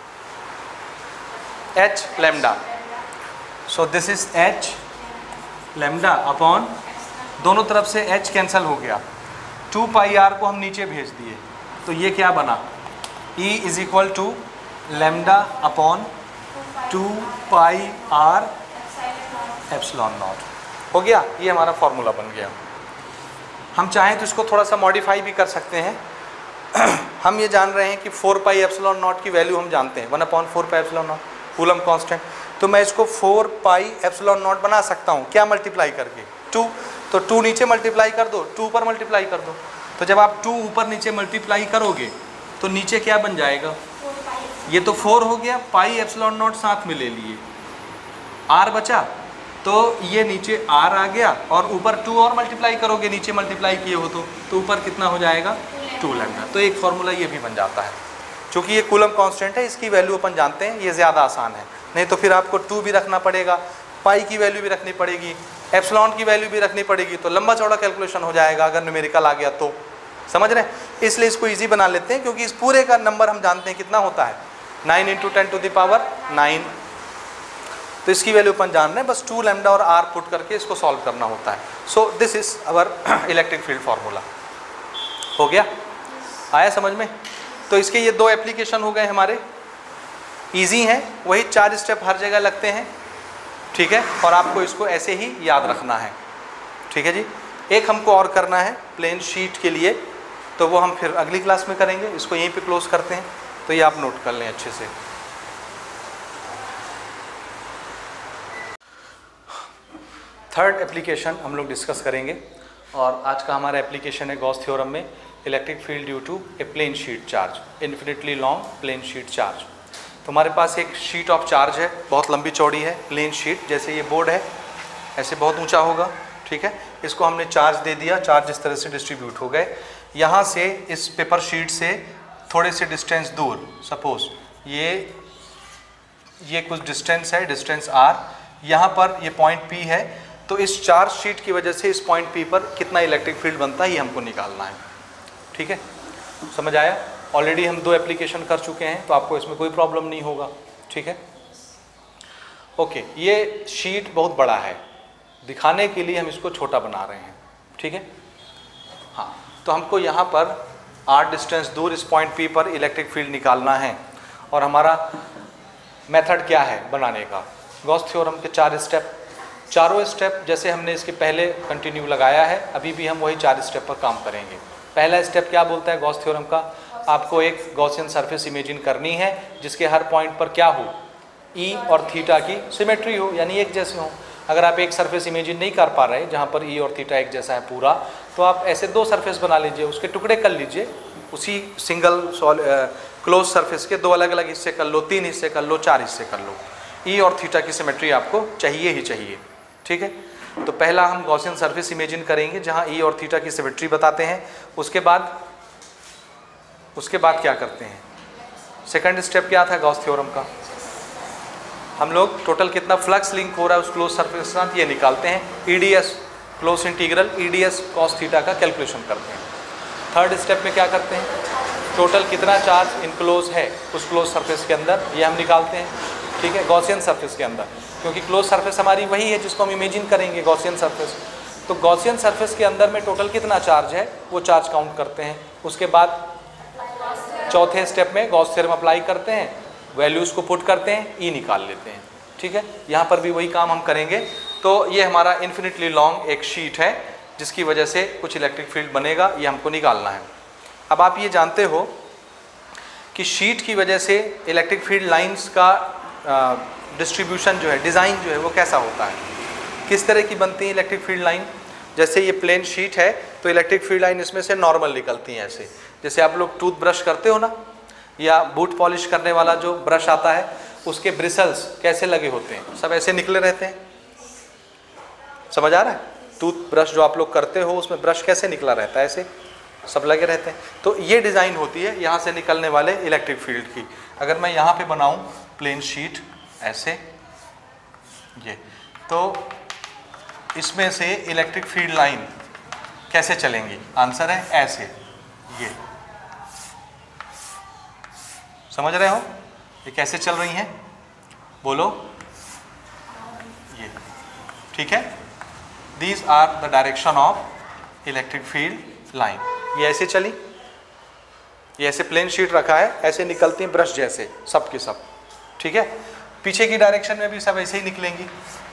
H lambda. So this is H lambda upon, दोनों तरफ से H cancel हो गया, to pi are को हम नीचे भेज दिए, तो ये क्या बना, E is equal to lambda upon two pi R epsilon naught. हो गया, ये हमारा फॉर्मूला बन गया। हम चाहें तो इसको थोड़ा सा मॉडिफाई भी कर सकते हैं। हम ये जान रहे हैं कि फोर पाई एप्सिलॉन नॉट की वैल्यू हम जानते हैं, one upon four pi epsilon naught, Coulomb constant. तो मैं इसको फोर पाई एप्सिलॉन नॉट बना सकता हूँ, क्या मल्टीप्लाई करके, टू। तो टू नीचे मल्टीप्लाई कर दो, टू ऊपर मल्टीप्लाई कर दो। तो जब आप टू ऊपर नीचे मल्टीप्लाई करोगे तो नीचे क्या बन जाएगा, ये तो फोर हो गया, पाई एप्सिलॉन नॉट साथ में ले लिए, आर बचा, तो ये नीचे आर आ गया, और ऊपर टू और मल्टीप्लाई करोगे, नीचे मल्टीप्लाई किए हो तो तो ऊपर कितना हो जाएगा, टू लैम्डा। तो एक फॉर्मूला ये भी बन जाता है। चूँकि ये कूलम कांस्टेंट है, इसकी वैल्यू अपन जानते हैं, ये ज़्यादा आसान है। नहीं तो फिर आपको टू भी रखना पड़ेगा, पाई की वैल्यू भी रखनी पड़ेगी, एप्सिलॉन की वैल्यू भी रखनी पड़ेगी, तो लंबा चौड़ा कैलकुलेशन हो जाएगा अगर न्यूमेरिकल आ गया तो। समझ रहे हैं? इसलिए इसको इजी बना लेते हैं, क्योंकि इस पूरे का नंबर हम जानते हैं कितना होता है, nine into ten to the power nine. तो इसकी वैल्यू अपन जान रहे हैं, बस टू लैम्डा और आर पुट करके इसको सॉल्व करना होता है। So this is our electric field formula. हो गया? आया समझ में? तो इसके ये दो एप्लीकेशन हो गए हमारे, ईजी हैं, वही चार स्टेप हर जगह लगते हैं, ठीक है, और आपको इसको ऐसे ही याद रखना है, ठीक है जी। एक हमको और करना है प्लेन शीट के लिए, तो वो हम फिर अगली क्लास में करेंगे। इसको यहीं पे क्लोज करते हैं, तो ये आप नोट कर लें अच्छे से। थर्ड एप्लीकेशन हम लोग डिस्कस करेंगे, और आज का हमारा एप्लीकेशन है गॉस थ्योरम में electric field due to a plane sheet charge, infinitely long plane sheet charge. तो हमारे पास एक शीट ऑफ चार्ज है, बहुत लंबी चौड़ी है, प्लेन शीट, जैसे ये बोर्ड है ऐसे बहुत ऊंचा होगा, ठीक है। इसको हमने चार्ज दे दिया, चार्ज इस तरह से डिस्ट्रीब्यूट हो गए। यहाँ से इस पेपर शीट से थोड़े से डिस्टेंस दूर, सपोज ये ये कुछ डिस्टेंस है, डिस्टेंस आर, यहाँ पर ये पॉइंट पी है, तो इस चार्ज शीट की वजह से इस पॉइंट पी पर कितना इलेक्ट्रिक फील्ड बनता है ये हमको निकालना है, ठीक है। समझ आया? ऑलरेडी हम दो एप्लीकेशन कर चुके हैं, तो आपको इसमें कोई प्रॉब्लम नहीं होगा, ठीक है। ओके, ये शीट बहुत बड़ा है, दिखाने के लिए हम इसको छोटा बना रहे हैं, ठीक है। हाँ, तो हमको यहाँ पर आर डिस्टेंस दूर इस पॉइंट पी पर इलेक्ट्रिक फील्ड निकालना है, और हमारा मेथड क्या है बनाने का, गॉस थ्योरम के चार स्टेप, चारों स्टेप जैसे हमने इसके पहले कंटिन्यू लगाया है, अभी भी हम वही चार स्टेप पर काम करेंगे। पहला स्टेप क्या बोलता है गॉस थ्योरम का, आपको एक गॉसियन सरफेस इमेजिन करनी है जिसके हर पॉइंट पर क्या हो, ई और थीटा की सिमेट्री हो, यानी एक जैसे हो। अगर आप एक सरफेस इमेजिन नहीं कर पा रहे जहाँ पर ई और थीटा एक जैसा है पूरा, तो आप ऐसे दो सरफेस बना लीजिए, उसके टुकड़े कर लीजिए, उसी सिंगल क्लोज सरफेस के दो अलग अलग हिस्से कर लो, तीन हिस्से कर लो, चार हिस्से कर लो। ई और थीटा की सिमेट्री आपको चाहिए ही चाहिए, ठीक है। तो पहला हम गॉसियन सरफेस इमेजिन करेंगे जहाँ ई और थीटा की सिमेट्री बताते हैं। उसके बाद उसके बाद क्या करते हैं, सेकंड स्टेप क्या था गॉस थ्योरम का, हम लोग टोटल कितना फ्लक्स लिंक हो रहा है उस क्लोज सरफेस के साथ ये निकालते हैं, E D S close integral E D S cos theta का कैलकुलेशन करते हैं। थर्ड स्टेप में क्या करते हैं, टोटल कितना चार्ज इनक्लोज है उस क्लोज सरफेस के अंदर, ये हम निकालते हैं, ठीक है, गॉसियन सरफेस के अंदर, क्योंकि क्लोज सरफेस हमारी वही है जिसको हम इमेजिन करेंगे, गॉसियन सरफेस। तो गॉसियन सरफेस के अंदर में टोटल कितना चार्ज है वो चार्ज काउंट करते हैं। उसके बाद चौथे स्टेप में गॉस थ्योरम अप्लाई करते हैं, वैल्यूज़ को पुट करते हैं, ई निकाल लेते हैं, ठीक है। यहाँ पर भी वही काम हम करेंगे। तो ये हमारा इन्फिनिटली लॉन्ग एक शीट है जिसकी वजह से कुछ इलेक्ट्रिक फील्ड बनेगा, ये हमको निकालना है। अब आप ये जानते हो कि शीट की वजह से इलेक्ट्रिक फील्ड लाइंस का डिस्ट्रीब्यूशन जो है, डिज़ाइन जो है वो कैसा होता है, किस तरह की बनती है इलेक्ट्रिक फील्ड लाइन। जैसे ये प्लेन शीट है तो इलेक्ट्रिक फील्ड लाइन इसमें से नॉर्मल निकलती हैं ऐसे, जैसे आप लोग टूथ ब्रश करते हो ना, या बूट पॉलिश करने वाला जो ब्रश आता है उसके ब्रिसल्स कैसे लगे होते हैं, सब ऐसे निकले रहते हैं, समझ आ रहा है। टूथ ब्रश जो आप लोग करते हो उसमें ब्रश कैसे निकला रहता है, ऐसे सब लगे रहते हैं। तो ये डिज़ाइन होती है यहाँ से निकलने वाले इलेक्ट्रिक फील्ड की। अगर मैं यहाँ पे बनाऊँ प्लेन शीट ऐसे, ये तो इसमें से इलेक्ट्रिक फील्ड लाइन कैसे चलेंगी, आंसर है ऐसे, ये समझ रहे हो ये कैसे चल रही हैं, बोलो, ये ठीक है। These are the direction of electric field line. ये ऐसे चली, ये ऐसे प्लेन शीट रखा है, ऐसे निकलती हैं ब्रश जैसे सब के सब, ठीक है। पीछे की डायरेक्शन में भी सब ऐसे ही निकलेंगी,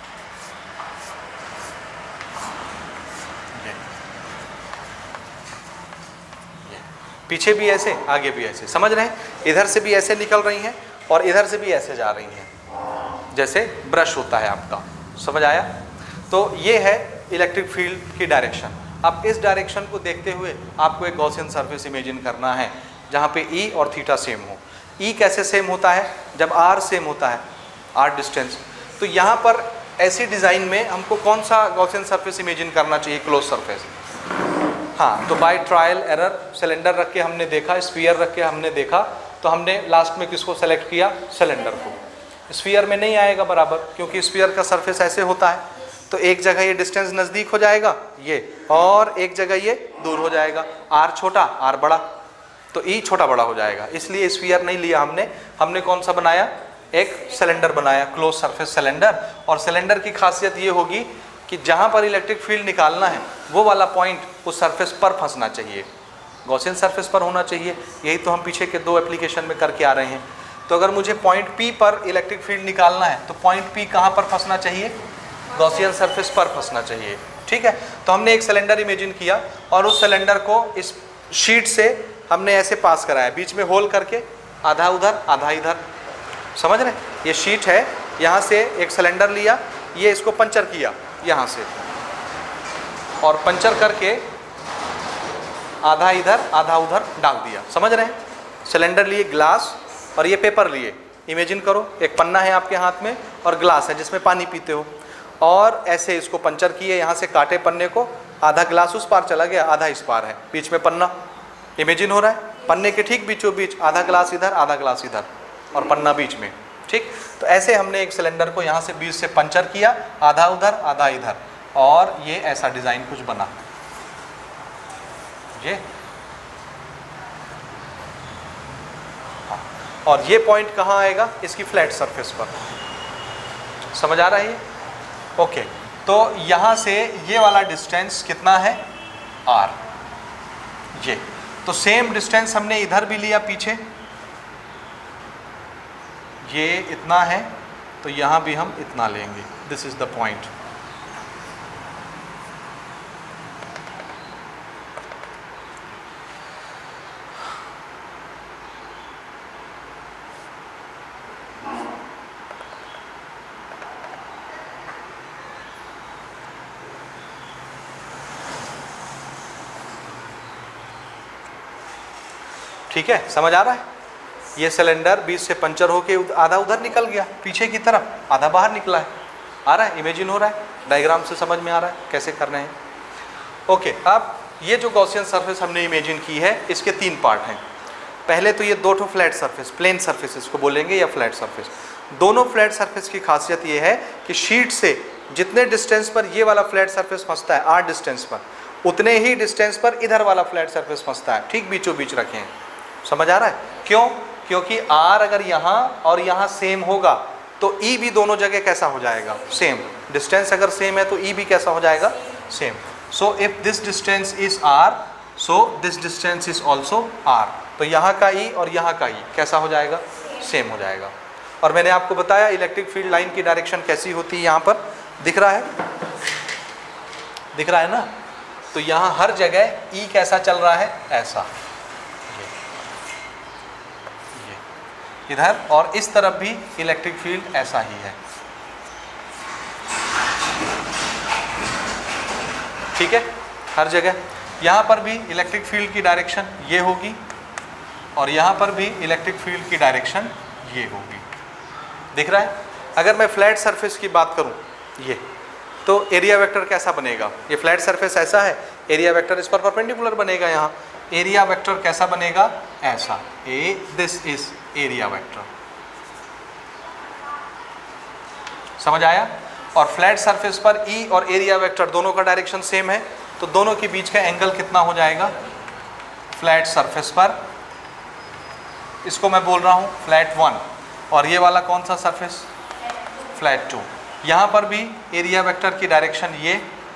पीछे भी ऐसे, आगे भी ऐसे, समझ रहे हैं। इधर से भी ऐसे निकल रही हैं और इधर से भी ऐसे जा रही हैं, जैसे ब्रश होता है आपका, समझ आया। तो ये है इलेक्ट्रिक फील्ड की डायरेक्शन। अब इस डायरेक्शन को देखते हुए आपको एक गॉसियन सरफेस इमेजिन करना है जहाँ पे ई और थीटा सेम हो। ई कैसे सेम होता है, जब आर सेम होता है, आर डिस्टेंस। तो यहाँ पर ऐसी डिज़ाइन में हमको कौन सा गॉसियन सरफेस इमेजिन करना चाहिए, क्लोज सरफेस। हाँ, तो बाय ट्रायल एरर सिलेंडर रख के हमने देखा, स्फीयर रख के हमने देखा, तो हमने लास्ट में किसको सेलेक्ट किया, सिलेंडर को। स्फीयर में नहीं आएगा बराबर, क्योंकि स्फीयर का सरफेस ऐसे होता है, तो एक जगह ये डिस्टेंस नज़दीक हो जाएगा ये, और एक जगह ये दूर हो जाएगा, आर छोटा आर बड़ा, तो ई छोटा बड़ा हो जाएगा, इसलिए स्फीयर नहीं लिया हमने। हमने कौन सा बनाया, एक सिलेंडर बनाया, क्लोज सरफेस सिलेंडर। और सिलेंडर की खासियत ये होगी कि जहाँ पर इलेक्ट्रिक फील्ड निकालना है वो वाला पॉइंट उस सरफेस पर फंसना चाहिए, गॉसियन सरफेस पर होना चाहिए। यही तो हम पीछे के दो एप्लीकेशन में करके आ रहे हैं। तो अगर मुझे पॉइंट पी पर इलेक्ट्रिक फील्ड निकालना है तो पॉइंट पी कहाँ पर फंसना चाहिए, गॉसियन सरफेस पर फंसना चाहिए, ठीक है। तो हमने एक सिलेंडर इमेजिन किया और उस सिलेंडर को इस शीट से हमने ऐसे पास कराया, बीच में होल करके, आधा उधर आधा इधर, समझ रहे। ये शीट है, यहाँ से एक सिलेंडर लिया, ये इसको पंचर किया यहाँ से, और पंचर करके आधा इधर आधा उधर डाल दिया, समझ रहे हैं। सिलेंडर लिए, ग्लास, और ये पेपर लिए। इमेजिन करो एक पन्ना है आपके हाथ में और ग्लास है जिसमें पानी पीते हो, और ऐसे इसको पंचर किए, यहाँ से काटे पन्ने को, आधा ग्लास उस पार चला गया, आधा इस पार है, बीच में पन्ना। इमेजिन हो रहा है, पन्ने के ठीक बीचों बीच आधा ग्लास इधर आधा ग्लास इधर और पन्ना बीच में, ठीक। तो ऐसे हमने एक सिलेंडर को यहाँ से बीच से पंचर किया, आधा उधर आधा इधर, और ये ऐसा डिज़ाइन कुछ बना ये। हाँ, और ये पॉइंट कहाँ आएगा, इसकी फ्लैट सरफेस पर, समझ आ रहा है ये, ओके। तो यहाँ से ये वाला डिस्टेंस कितना है, आर, ये। तो सेम डिस्टेंस हमने इधर भी लिया पीछे, ये इतना है, तो यहाँ भी हम इतना लेंगे, दिस इज द पॉइंट। ठीक है, समझ आ रहा है। ये सिलेंडर बीच से पंचर होके आधा उधर निकल गया पीछे की तरफ, आधा बाहर निकला है, आ रहा है, इमेजिन हो रहा है, डायग्राम से समझ में आ रहा है कैसे करना है। ओके, अब ये जो गॉसियन सरफेस हमने इमेजिन की है, इसके तीन पार्ट हैं। पहले तो ये दो ठो फ्लैट सरफेस, प्लेन सरफेस इसको बोलेंगे या फ्लैट सरफेस। दोनों फ्लैट सरफेस की खासियत ये है कि शीट से जितने डिस्टेंस पर ये वाला फ्लैट सरफेस फंसता है, आर डिस्टेंस पर, उतने ही डिस्टेंस पर इधर वाला फ्लैट सरफेस फंसता है, ठीक बीचों बीच रखे हैं। समझ आ रहा है? क्यों? क्योंकि आर अगर यहाँ और यहाँ सेम होगा तो ई भी दोनों जगह कैसा हो जाएगा? सेम। डिस्टेंस अगर सेम है तो ई भी कैसा हो जाएगा? Same. So if this distance is R, so this distance is also R. तो यहाँ का ई और यहाँ का ई कैसा हो जाएगा? सेम हो जाएगा। और मैंने आपको बताया इलेक्ट्रिक फील्ड लाइन की डायरेक्शन कैसी होती है, यहाँ पर दिख रहा है, दिख रहा है ना? तो यहाँ हर जगह ई कैसा चल रहा है? ऐसा, ये, ये इधर, और इस तरफ भी इलेक्ट्रिक फील्ड ऐसा ही है। ठीक है, हर जगह। यहाँ पर भी इलेक्ट्रिक फील्ड की डायरेक्शन ये होगी और यहाँ पर भी इलेक्ट्रिक फील्ड की डायरेक्शन ये होगी। दिख रहा है? अगर मैं फ्लैट सरफेस की बात करूँ ये, तो एरिया वेक्टर कैसा बनेगा? ये फ्लैट सरफेस ऐसा है, एरिया वेक्टर इस पर परपेंडिकुलर बनेगा। यहाँ एरिया वेक्टर कैसा बनेगा? ऐसा, A this is area vector. समझ आया? और फ्लैट सरफेस पर ई और एरिया वेक्टर दोनों का डायरेक्शन सेम है, तो दोनों के बीच का एंगल कितना हो जाएगा? फ्लैट सरफेस पर, इसको मैं बोल रहा हूँ फ्लैट वन, और ये वाला कौन सा सरफेस? Flat to. यहाँ पर भी एरिया वेक्टर की डायरेक्शन ये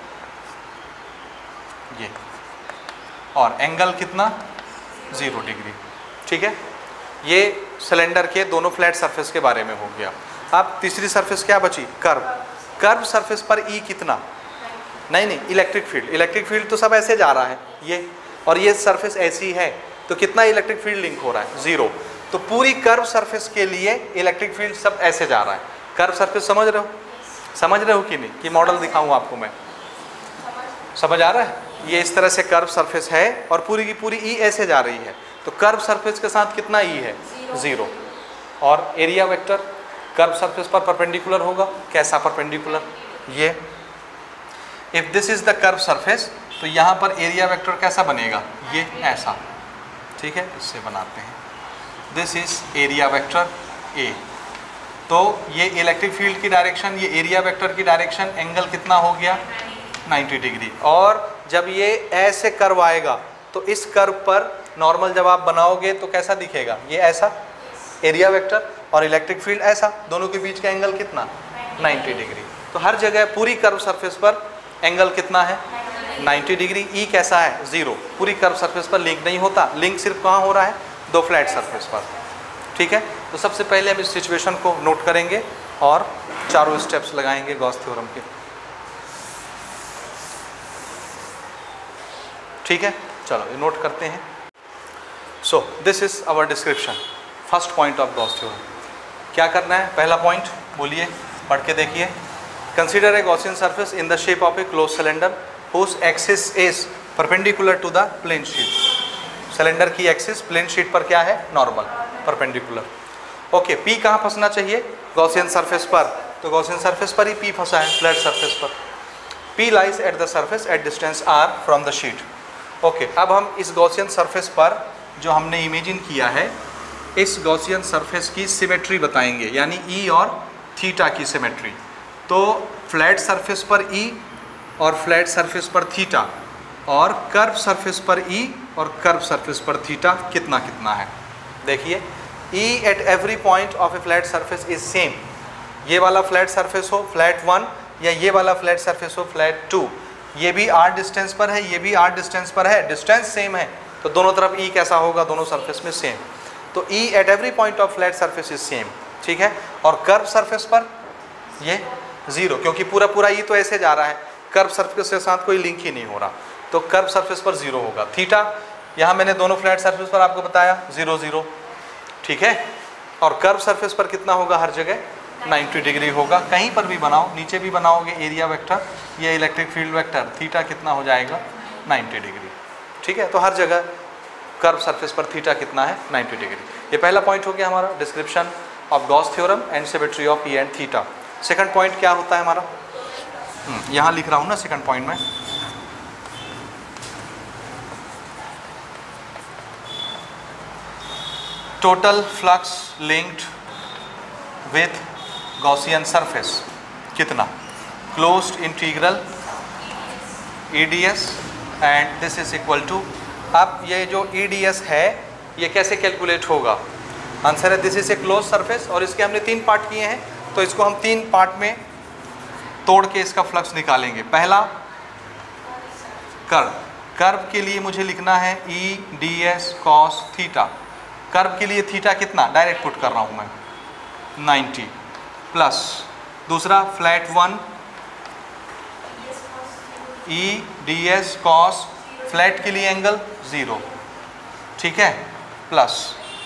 ये और एंगल कितना? Zero degree. ठीक है, ये सिलेंडर के दोनों फ्लैट सरफेस के बारे में हो गया। अब तीसरी सरफेस क्या बची? कर्व। कर्व सरफेस पर ई कितना? नहीं नहीं, इलेक्ट्रिक फील्ड। इलेक्ट्रिक फील्ड तो सब ऐसे जा रहा है ये, और ये सरफेस ऐसी है, तो कितना इलेक्ट्रिक फील्ड लिंक हो रहा है? ज़ीरो। तो पूरी कर्व सरफेस के लिए इलेक्ट्रिक फील्ड सब ऐसे जा रहा है। कर्व सरफेस समझ रहे हो? समझ रहे हो कि नहीं? कि मॉडल दिखाऊं आपको मैं? समझ आ रहा है? ये इस तरह से कर्व सरफेस है और पूरी की पूरी ई ऐसे जा रही है, तो कर्व सरफेस के साथ कितना ई है? ज़ीरो। और एरिया वेक्टर कर्व सरफेस पर परपेंडिकुलर होगा। कैसा परपेंडिकुलर? ये। If this is the curve surface, तो यहाँ पर एरिया वेक्टर कैसा बनेगा? ये ऐसा। ठीक है, इससे बनाते हैं। This is area vector A. तो ये इलेक्ट्रिक फील्ड की डायरेक्शन, ये एरिया वेक्टर की डायरेक्शन, एंगल कितना हो गया? Ninety degree. और जब ये ऐसे कर्व आएगा तो इस कर्व पर नॉर्मल जब आप बनाओगे तो कैसा दिखेगा? ये ऐसा एरिया वेक्टर और इलेक्ट्रिक फील्ड ऐसा, दोनों के बीच का एंगल कितना? Ninety degree. तो हर जगह पूरी कर्व सरफेस पर एंगल कितना है? Ninety degree. ई कैसा है? ज़ीरो। पूरी कर्व सरफेस पर लिंक नहीं होता, लिंक सिर्फ कहाँ हो रहा है? दो फ्लैट सरफेस पर। ठीक है, तो सबसे पहले हम इस सिचुएशन को नोट करेंगे और चारों स्टेप्स लगाएंगे गॉस थ्योरम के। ठीक है, चलो ये नोट करते हैं। So this is our description, first point of Gauss theorem. क्या करना है? पहला पॉइंट बोलिए, पढ़ के देखिए। Consider a Gaussian surface in the shape of a close cylinder whose axis is perpendicular to the plane sheet. Cylinder की axis plane sheet पर क्या है? Normal, perpendicular. ओके, पी कहाँ फंसना चाहिए? गॉसियन सरफेस पर, तो गॉसियन सरफेस पर ही पी फंसा है, फ्लैट सरफेस पर। P lies at the surface at distance R from the sheet. Okay, अब हम इस गॉसियन सरफेस पर जो हमने इमेजिन किया है, इस गॉसियन सरफेस की सिमेट्री बताएंगे, यानी ई और थीटा की सिमेट्री। तो फ्लैट सरफेस पर ई और फ्लैट सरफेस पर थीटा, और कर्व सरफेस पर ई और कर्व सरफेस पर थीटा कितना कितना है? देखिए, E at every point of a flat surface is same. ये वाला फ्लैट सरफेस हो फ्लैट वन, या ये वाला फ्लैट सरफेस हो फ्लैट टू, ये भी आर डिस्टेंस पर है, ये भी आर डिस्टेंस पर है, डिस्टेंस सेम है, तो दोनों तरफ ई कैसा होगा? दोनों सरफेस में सेम। तो E at every point of flat surface is same. ठीक है, और कर्व सरफेस पर ये ज़ीरो, क्योंकि पूरा पूरा ई तो ऐसे जा रहा है, कर्व सरफेस के साथ कोई लिंक ही नहीं हो रहा, तो कर्व सरफेस पर ज़ीरो होगा। थीटा यहाँ मैंने दोनों फ्लैट सरफेस पर आपको बताया ज़ीरो ज़ीरो। ठीक है, और कर्व सरफेस पर कितना होगा? हर जगह नाइन्टी डिग्री होगा। कहीं पर भी बनाओ, नीचे भी बनाओगे एरिया वेक्टर या इलेक्ट्रिक फील्ड वेक्टर, थीटा कितना हो जाएगा? Ninety degree. ठीक है, तो हर जगह कर्व सरफेस पर थीटा कितना है? Ninety degree. ये पहला पॉइंट हो गया हमारा, description of Gauss theorem and symmetry of E and theta. Second point क्या होता है हमारा? यहाँ लिख रहा हूँ ना सेकंड पॉइंट में, total flux linked with Gaussian surface कितना? Closed integral E D S and this is equal to, अब ये जो ई डी एस है ये कैसे कैलकुलेट होगा? आंसर है this is a close surface, और इसके हमने तीन पार्ट किए हैं, तो इसको हम तीन पार्ट में तोड़ के इसका फ्लक्स निकालेंगे। पहला कर्व, कर्व के लिए मुझे लिखना है E D S cos theta. Curve के लिए थीटा कितना, डायरेक्ट पुट कर रहा हूँ मैं, नाइन्टी प्लस दूसरा flat one E D S cos, flat के लिए एंगल ज़ीरो, ठीक है, plus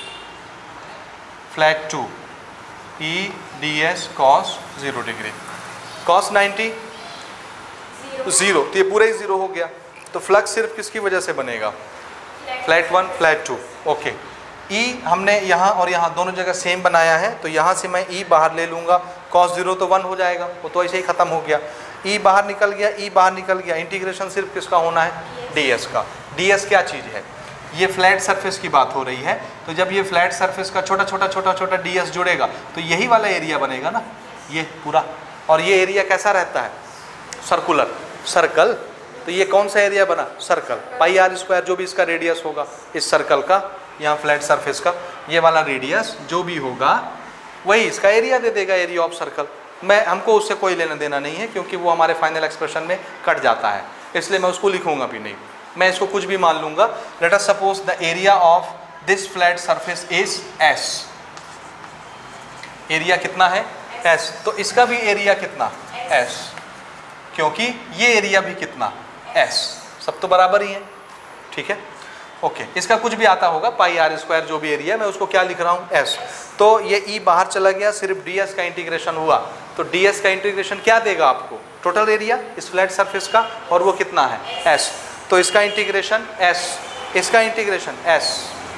flat two E D S cos zero degree, cos ninety zero, तो ये पूरा ही ज़ीरो हो गया। तो फ्लक्स सिर्फ किसकी वजह से बनेगा, flat one flat two, okay. E हमने यहाँ और यहाँ दोनों जगह सेम बनाया है, तो यहाँ से मैं ई बाहर ले लूँगा, कॉस ज़ीरो तो वन हो जाएगा, वो तो ऐसे ही ख़त्म हो गया। ई बाहर निकल गया, ई बाहर निकल गया, इंटीग्रेशन सिर्फ किसका होना है, डी एस का। डी एस क्या चीज़ है, ये फ्लैट सरफेस की बात हो रही है, तो जब ये फ्लैट सरफेस का छोटा छोटा छोटा छोटा डी एस जुड़ेगा तो यही वाला एरिया बनेगा ना, ये पूरा। और ये एरिया कैसा रहता है, सर्कुलर, सर्कल, तो ये कौन सा एरिया बना, सर्कल। पाई आर स्क्वायर जो भी इसका रेडियस होगा इस सर्कल का, यहाँ फ्लैट सरफेस का ये वाला रेडियस जो भी होगा वही इसका एरिया दे देगा, एरिया ऑफ सर्कल। मैं हमको उससे कोई लेना देना नहीं है, क्योंकि वो हमारे फाइनल एक्सप्रेशन में कट जाता है, इसलिए मैं उसको लिखूंगा भी नहीं, मैं इसको कुछ भी मान लूंगा। Let us suppose the area of this flat surface is S, area कितना है, एस, तो इसका भी एरिया कितना, एस, क्योंकि ये एरिया भी कितना, एस, सब तो बराबर ही है, ठीक है, ओके। इसका कुछ भी आता होगा, पाई आर स्क्वायर जो भी एरिया, मैं उसको क्या लिख रहा हूँ, एस। तो ये ई बाहर चला गया, सिर्फ डी एस का इंटीग्रेशन हुआ, तो डी एस का इंटीग्रेशन क्या देगा आपको, टोटल एरिया इस फ्लैट सरफेस का, और वो कितना है, एस। तो इसका इंटीग्रेशन एस, इसका integration S,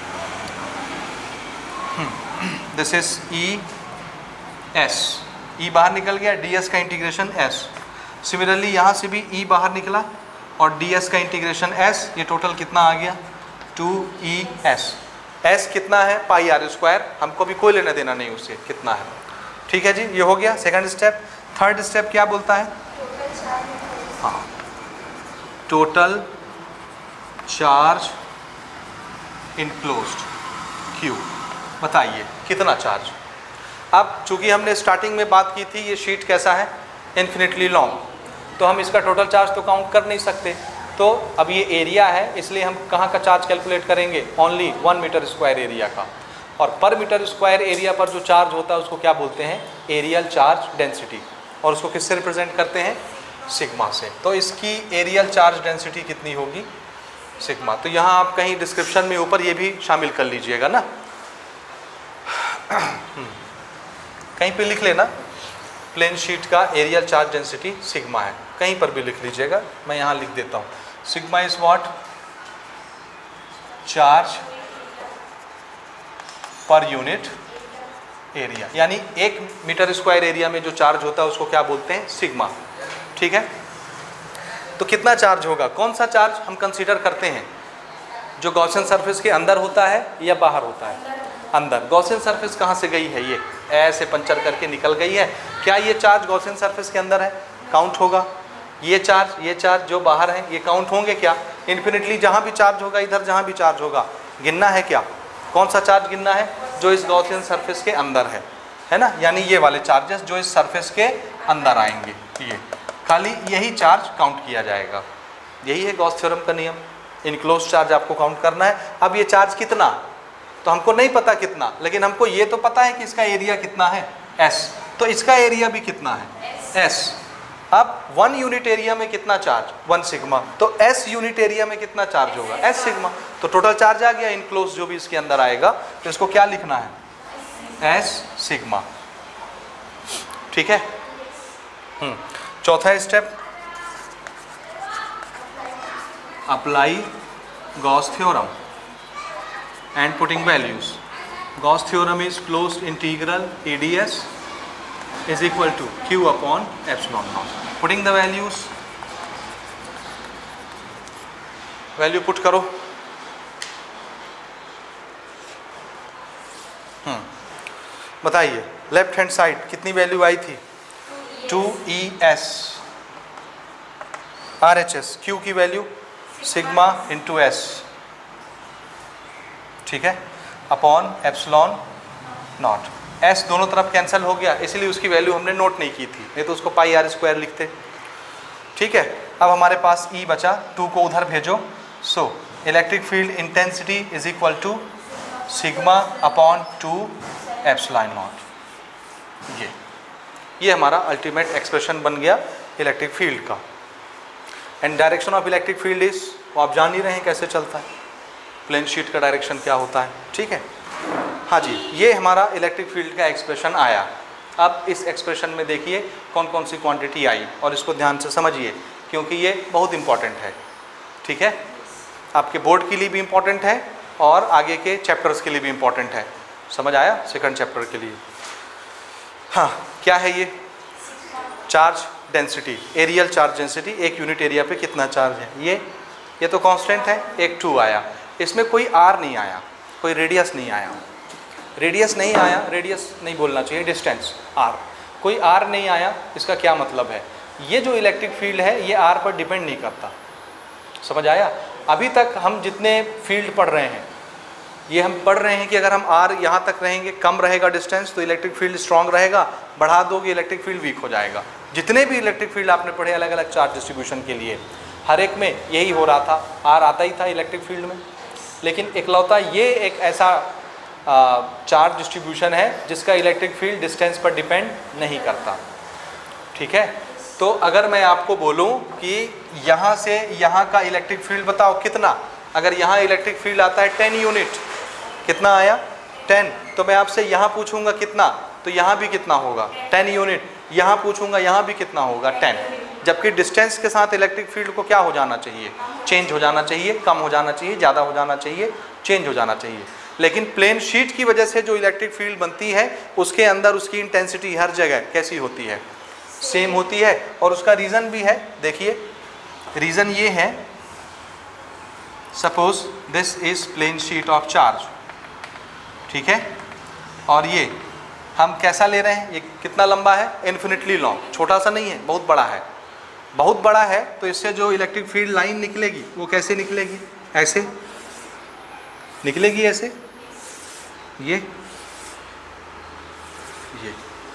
this is E S, E बाहर निकल गया, डी एस का इंटीग्रेशन एस। सिमिलरली यहाँ से भी ई बाहर निकला और डी एस का इंटीग्रेशन एस, ये टोटल कितना आ गया, टू ई एस। एस कितना है, पाई आर स्क्वायर, हमको भी कोई लेना देना नहीं उससे कितना है, ठीक है जी, ये हो गया सेकंड स्टेप। थर्ड स्टेप क्या बोलता है, हाँ, टोटल चार्ज इनक्लोज्ड क्यू, बताइए कितना चार्ज। अब चूंकि हमने स्टार्टिंग में बात की थी ये शीट कैसा है, इन्फिनिटली लॉन्ग, तो हम इसका टोटल चार्ज तो काउंट कर नहीं सकते, तो अब ये एरिया है, इसलिए हम कहाँ का चार्ज कैलकुलेट करेंगे, only one meter square area का। और पर मीटर स्क्वायर एरिया पर जो चार्ज होता है उसको क्या बोलते हैं, एरियल चार्ज डेंसिटी, और उसको किससे रिप्रेजेंट करते हैं, सिग्मा से। तो इसकी एरियल चार्ज डेंसिटी कितनी होगी, सिग्मा। तो यहाँ आप कहीं डिस्क्रिप्शन में ऊपर ये भी शामिल कर लीजिएगा ना, कहीं पे लिख लेना, प्लेन शीट का एरियल चार्ज डेंसिटी सिग्मा है, कहीं पर भी लिख लीजिएगा, मैं यहाँ लिख देता हूँ, sigma is what, charge per unit area, यानी एक मीटर स्क्वायर एरिया में जो चार्ज होता है उसको क्या बोलते हैं, सिग्मा, ठीक है। तो कितना चार्ज होगा, कौन सा चार्ज हम कंसीडर करते हैं, जो गॉसियन सरफेस के अंदर होता है या बाहर होता है, अंदर। गॉसियन सरफेस कहाँ से गई है, ये ऐसे पंचर करके निकल गई है, क्या ये चार्ज गॉसियन सरफेस के अंदर है, काउंट होगा। ये चार्ज, ये चार्ज जो बाहर है ये काउंट होंगे क्या, इन्फिनिटली जहाँ भी चार्ज होगा, इधर जहाँ भी चार्ज होगा, गिनना है क्या, कौन सा चार्ज गिनना है, जो इस गॉसियन सरफेस के अंदर है, है ना, यानी ये वाले चार्जेस जो इस सरफेस के अंदर आएंगे, ये खाली यही चार्ज काउंट किया जाएगा। यही है गॉस थ्योरम का नियम, इनक्लोज चार्ज आपको काउंट करना है। अब ये चार्ज कितना, तो हमको नहीं पता कितना, लेकिन हमको ये तो पता है कि इसका एरिया कितना है, एस, तो इसका एरिया भी कितना है, एस। अब वन यूनिट एरिया में कितना चार्ज, वन सिग्मा, तो एस यूनिट एरिया में कितना चार्ज होगा, एस सिग्मा। तो टोटल चार्ज आ गया इनक्लोज जो भी इसके अंदर आएगा, तो इसको क्या लिखना है, एस सिग्मा, ठीक है। हम्म चौथा step, apply Gauss theorem and putting values. Gauss theorem is closed integral E D S is equal to Q upon epsilon naught. Putting the values, value put करो, हम्म बताइए left hand side कितनी value आई थी, two E S, R H S, Q की value sigma into S, ठीक है, upon epsilon not. S दोनों तरफ कैंसिल हो गया, इसलिए उसकी वैल्यू हमने नोट नहीं की थी, नहीं तो उसको पाई आर स्क्वायर लिखते, ठीक है। अब हमारे पास ई बचा, टू को उधर भेजो। So electric field intensity is equal to sigma upon two epsilon naught. ये ये हमारा अल्टीमेट एक्सप्रेशन बन गया इलेक्ट्रिक फील्ड का। And direction of electric field is, वो आप जान ही रहे हैं कैसे चलता है, प्लेन शीट का डायरेक्शन क्या होता है, ठीक है। हाँ जी, ये हमारा इलेक्ट्रिक फील्ड का एक्सप्रेशन आया। अब इस एक्सप्रेशन में देखिए कौन कौन सी क्वांटिटी आई, और इसको ध्यान से समझिए क्योंकि ये बहुत इंपॉर्टेंट है, ठीक है, आपके बोर्ड के लिए भी इम्पॉर्टेंट है और आगे के चैप्टर्स के लिए भी इम्पॉर्टेंट है। समझ आया, सेकंड चैप्टर के लिए। हाँ, क्या है ये? Charge density, areal charge density, एक यूनिट एरिया पे कितना चार्ज है। ये ये तो कांस्टेंट है, एक टू आया, इसमें कोई आर नहीं आया, कोई रेडियस नहीं आया, रेडियस नहीं आया, रेडियस नहीं बोलना चाहिए, डिस्टेंस आर, कोई आर नहीं आया। इसका क्या मतलब है? ये जो इलेक्ट्रिक फील्ड है ये आर पर डिपेंड नहीं करता। समझ आया? अभी तक हम जितने फील्ड पढ़ रहे हैं ये हम पढ़ रहे हैं कि अगर हम आर यहाँ तक रहेंगे, कम रहेगा डिस्टेंस, तो इलेक्ट्रिक फील्ड स्ट्रांग रहेगा, बढ़ा दोगे इलेक्ट्रिक फील्ड वीक हो जाएगा। जितने भी इलेक्ट्रिक फील्ड आपने पढ़े अलग अलग चार्ज डिस्ट्रीब्यूशन के लिए, हर एक में यही हो रहा था, आर आता ही था इलेक्ट्रिक फील्ड में। लेकिन इकलौता ये एक ऐसा चार्ज डिस्ट्रीब्यूशन है जिसका इलेक्ट्रिक फील्ड डिस्टेंस पर डिपेंड नहीं करता, ठीक है। तो अगर मैं आपको बोलूं कि यहाँ से यहाँ का इलेक्ट्रिक फील्ड बताओ कितना, अगर यहाँ इलेक्ट्रिक फील्ड आता है टेन यूनिट, कितना आया? टेन। तो मैं आपसे यहाँ पूछूंगा कितना, तो यहाँ भी कितना होगा? Ten unit. यहाँ पूछूंगा यहाँ भी कितना होगा? टेन। जबकि डिस्टेंस के साथ इलेक्ट्रिक फील्ड को क्या हो जाना चाहिए? चेंज हो जाना चाहिए, कम हो जाना चाहिए, ज़्यादा हो जाना चाहिए, चेंज हो जाना चाहिए। लेकिन प्लेन शीट की वजह से जो इलेक्ट्रिक फील्ड बनती है उसके अंदर उसकी इंटेंसिटी हर जगह कैसी होती है? सेम होती है। और उसका रीज़न भी है, देखिए रीज़न ये है, suppose this is plane sheet of charge, ठीक है, और ये हम कैसा ले रहे हैं, ये कितना लंबा है? इन्फिनिटली लॉन्ग, छोटा सा नहीं है, बहुत बड़ा है। बहुत बड़ा है तो इससे जो इलेक्ट्रिक फील्ड लाइन निकलेगी वो कैसे निकलेगी? ऐसे निकलेगी, ऐसे, ये ये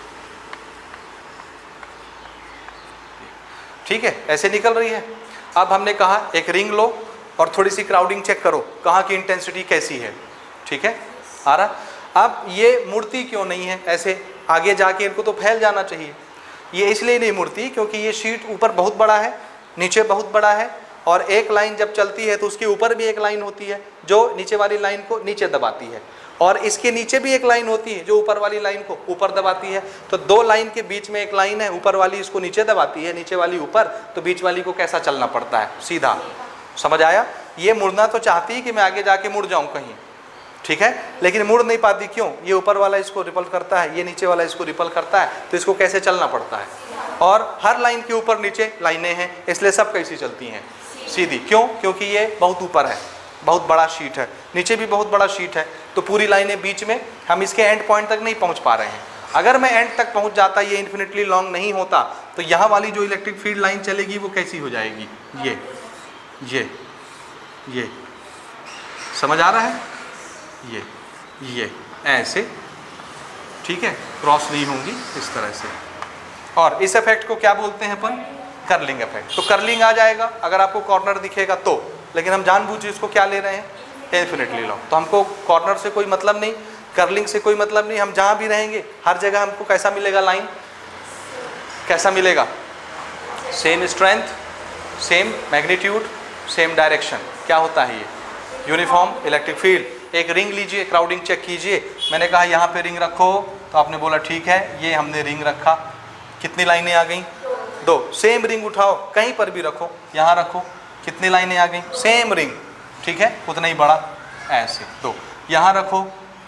ठीक है, ऐसे निकल रही है। अब हमने कहा एक रिंग लो और थोड़ी सी क्राउडिंग चेक करो, कहाँ की इंटेंसिटी कैसी है, ठीक है, आ रहा। अब ये मुड़ती क्यों नहीं है ऐसे? आगे जाके इनको तो फैल जाना चाहिए। ये इसलिए नहीं मुड़ती क्योंकि ये शीट ऊपर बहुत बड़ा है, नीचे बहुत बड़ा है, और एक लाइन जब चलती है तो उसके ऊपर भी एक लाइन होती है जो नीचे वाली लाइन को नीचे दबाती है, और इसके नीचे भी एक लाइन होती है जो ऊपर वाली लाइन को ऊपर दबाती है। तो दो लाइन के बीच में एक लाइन है, ऊपर वाली इसको नीचे दबाती है, नीचे वाली ऊपर, तो बीच वाली को कैसा चलना पड़ता है? सीधा। समझ आया? ये मुड़ना तो चाहती है कि मैं आगे जाके मुड़ जाऊं कहीं, ठीक है, लेकिन मुड़ नहीं पाती। क्यों? ये ऊपर वाला इसको रिपल करता है, ये नीचे वाला इसको रिपल करता है, तो इसको कैसे चलना पड़ता है। और हर लाइन के ऊपर नीचे लाइनें हैं, इसलिए सब कैसी चलती हैं? सीधी। क्यों? क्योंकि ये बहुत ऊपर है, बहुत बड़ा शीट है, नीचे भी बहुत बड़ा शीट है, तो पूरी लाइनें बीच में, हम इसके एंड पॉइंट तक नहीं पहुंच पा रहे हैं। अगर मैं एंड तक पहुंच जाता, ये इन्फिनिटली लॉन्ग नहीं होता, तो यहाँ वाली जो इलेक्ट्रिक फील्ड लाइन चलेगी वो कैसी हो जाएगी? ये ये ये समझ आ रहा है? ये ये ऐसे, ठीक है, क्रॉस नहीं होंगी इस तरह से। और इस इफेक्ट को क्या बोलते हैं अपन? Curling effect. तो कर्लिंग आ जाएगा अगर आपको कॉर्नर दिखेगा तो, लेकिन हम जानबूझ इसको क्या ले रहे हैं? Infinitely long. तो हमको कॉर्नर से कोई मतलब नहीं, कर्लिंग से कोई मतलब नहीं, हम जहाँ भी रहेंगे हर जगह हमको कैसा मिलेगा? लाइन कैसा मिलेगा? Same strength, same magnitude, same direction. क्या होता है ये? Uniform electric field. एक रिंग लीजिए, क्राउडिंग चेक कीजिए। मैंने कहा यहाँ पे रिंग रखो, तो आपने बोला ठीक है, ये हमने रिंग रखा, कितनी लाइनें आ गई? दो। सेम रिंग उठाओ, कहीं पर भी रखो, यहाँ रखो, कितनी लाइनें आ गई? सेम रिंग, ठीक है, उतना ही बड़ा, ऐसे। दो यहाँ रखो,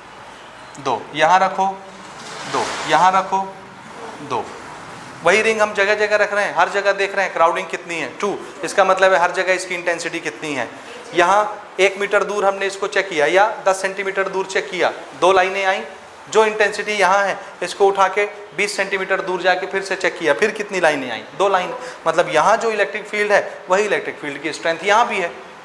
दो यहाँ रखो, दो यहाँ रखो, दो। वही रिंग हम जगह जगह रख रहे हैं, हर जगह देख रहे हैं क्राउडिंग कितनी है? टू। इसका मतलब है हर जगह इसकी इंटेंसिटी कितनी है। यहाँ एक मीटर दूर हमने इसको चेक किया या दस सेंटीमीटर दूर चेक किया, दो लाइनें आई। जो इंटेंसिटी यहाँ है इसको उठा के बीस सेंटीमीटर दूर जाके फिर से चेक किया, फिर कितनी लाइनें आई? दो लाइन। मतलब यहाँ जो इलेक्ट्रिक फील्ड है वही इलेक्ट्रिक फील्ड की स्ट्रेंथ यहाँ भी है।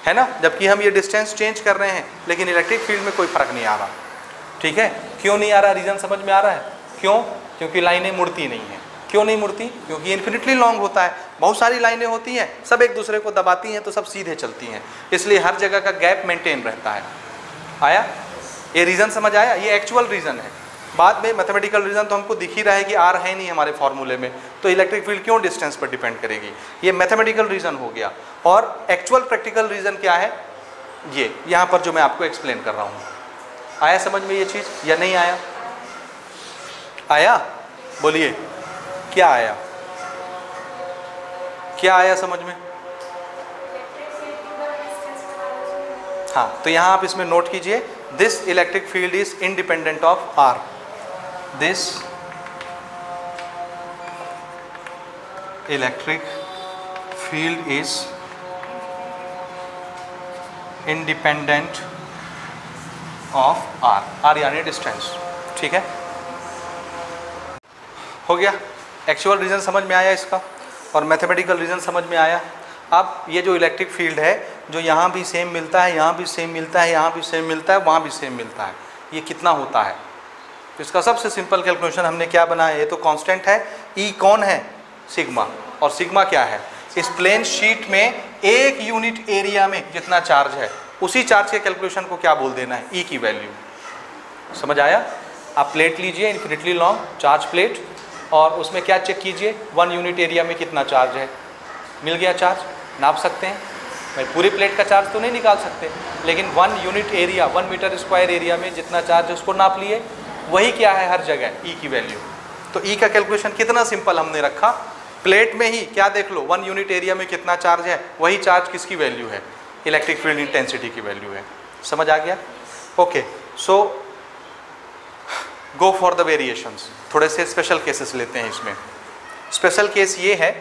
है ना, जबकि हम ये डिस्टेंस चेंज कर रहे हैं लेकिन इलेक्ट्रिक फील्ड में कोई फर्क नहीं आ रहा। ठीक है, क्यों नहीं आ रहा, रीज़न समझ में आ रहा है? क्यों? क्योंकि लाइनें मुड़ती नहीं हैं। क्यों नहीं मुड़ती? क्योंकि इन्फिनिटली लॉन्ग होता है, बहुत सारी लाइनें होती हैं, सब एक दूसरे को दबाती हैं तो सब सीधे चलती हैं, इसलिए हर जगह का गैप मेंटेन रहता है। आया ये रीज़न समझ आया? ये एक्चुअल रीज़न है। बाद में मैथमेटिकल रीज़न तो हमको दिख ही रहा है कि आर है नहीं हमारे फॉर्मूले में, तो इलेक्ट्रिक फील्ड क्यों डिस्टेंस पर डिपेंड करेगी। ये मैथमेटिकल रीज़न हो गया। और एक्चुअल प्रैक्टिकल रीज़न क्या है, ये यहाँ पर जो मैं आपको एक्सप्लेन कर रहा हूँ। आया समझ में ये चीज़ या नहीं आया? आया? बोलिए क्या आया, क्या आया समझ में? हाँ, तो यहाँ आप इसमें नोट कीजिए, this electric field is independent of R. This electric field is independent of R. R यानी डिस्टेंस। ठीक है, हो गया। एक्चुअल रीज़न समझ में आया इसका और मैथमेटिकल रीज़न समझ में आया। अब ये जो इलेक्ट्रिक फील्ड है, जो यहाँ भी सेम मिलता है, यहाँ भी सेम मिलता है, यहाँ भी सेम मिलता है, वहाँ भी सेम मिलता है, ये कितना होता है? तो इसका सबसे सिंपल कैलकुलेशन हमने क्या बनाया, ये तो कांस्टेंट है। ई कौन है? सिग्मा। और सिग्मा क्या है? इस प्लेन शीट में एक यूनिट एरिया में जितना चार्ज है उसी चार्ज के कैलकुलेशन को क्या बोल देना है? ई की वैल्यू। समझ आया? आप प्लेट लीजिए, इन्फिनिटली लॉन्ग चार्ज प्लेट, और उसमें क्या चेक कीजिए, वन यूनिट एरिया में कितना चार्ज है। मिल गया चार्ज, नाप सकते हैं। भाई पूरी प्लेट का चार्ज तो नहीं निकाल सकते, लेकिन one unit area, one meter square area में जितना चार्ज है उसको नाप लिए। वही क्या है हर जगह? ई की वैल्यू। तो ई का कैलकुलेशन कितना सिंपल हमने रखा, प्लेट में ही क्या देख लो, वन यूनिट एरिया में कितना चार्ज है, वही चार्ज किसकी वैल्यू है? इलेक्ट्रिक फील्ड इंटेंसिटी की वैल्यू है। समझ आ गया? Okay, so go for the variations. थोड़े से स्पेशल केसेस लेते हैं इसमें। स्पेशल केस ये है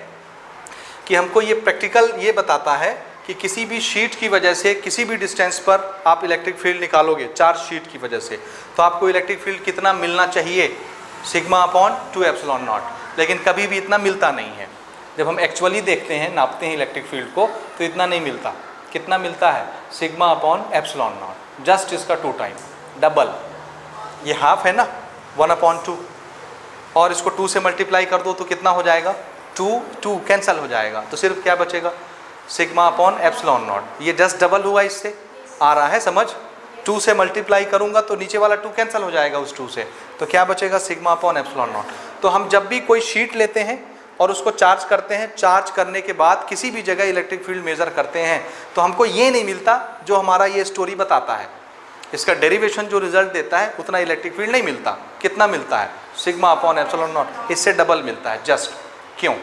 कि हमको ये प्रैक्टिकल ये बताता है कि किसी भी शीट की वजह से किसी भी डिस्टेंस पर आप इलेक्ट्रिक फील्ड निकालोगे, चार्ज शीट की वजह से, तो आपको इलेक्ट्रिक फील्ड कितना मिलना चाहिए? Sigma upon two epsilon naught. लेकिन कभी भी इतना मिलता नहीं है। जब हम एक्चुअली देखते हैं, नापते हैं इलेक्ट्रिक फील्ड को, तो इतना नहीं मिलता। कितना मिलता है? Sigma upon epsilon naught, just इसका टू टाइम, डबल। ये हाफ है ना, वन अपॉन टू, और इसको टू से मल्टीप्लाई कर दो तो कितना हो जाएगा? टू टू कैंसिल हो जाएगा, तो सिर्फ क्या बचेगा? Sigma upon epsilon naught. ये जस्ट डबल हुआ, इससे आ रहा है समझ? टू से मल्टीप्लाई करूंगा तो नीचे वाला टू कैंसिल हो जाएगा उस टू से, तो क्या बचेगा? Sigma upon epsilon naught. तो हम जब भी कोई शीट लेते हैं और उसको चार्ज करते हैं, चार्ज करने के बाद किसी भी जगह इलेक्ट्रिक फील्ड मेजर करते हैं, तो हमको ये नहीं मिलता जो हमारा ये स्टोरी बताता है। इसका डेरिवेशन जो रिजल्ट देता है उतना इलेक्ट्रिक फील्ड नहीं मिलता। कितना मिलता है? सिग्मा अपॉन एप्सिलॉन नॉट, इससे डबल मिलता है जस्ट। क्यों?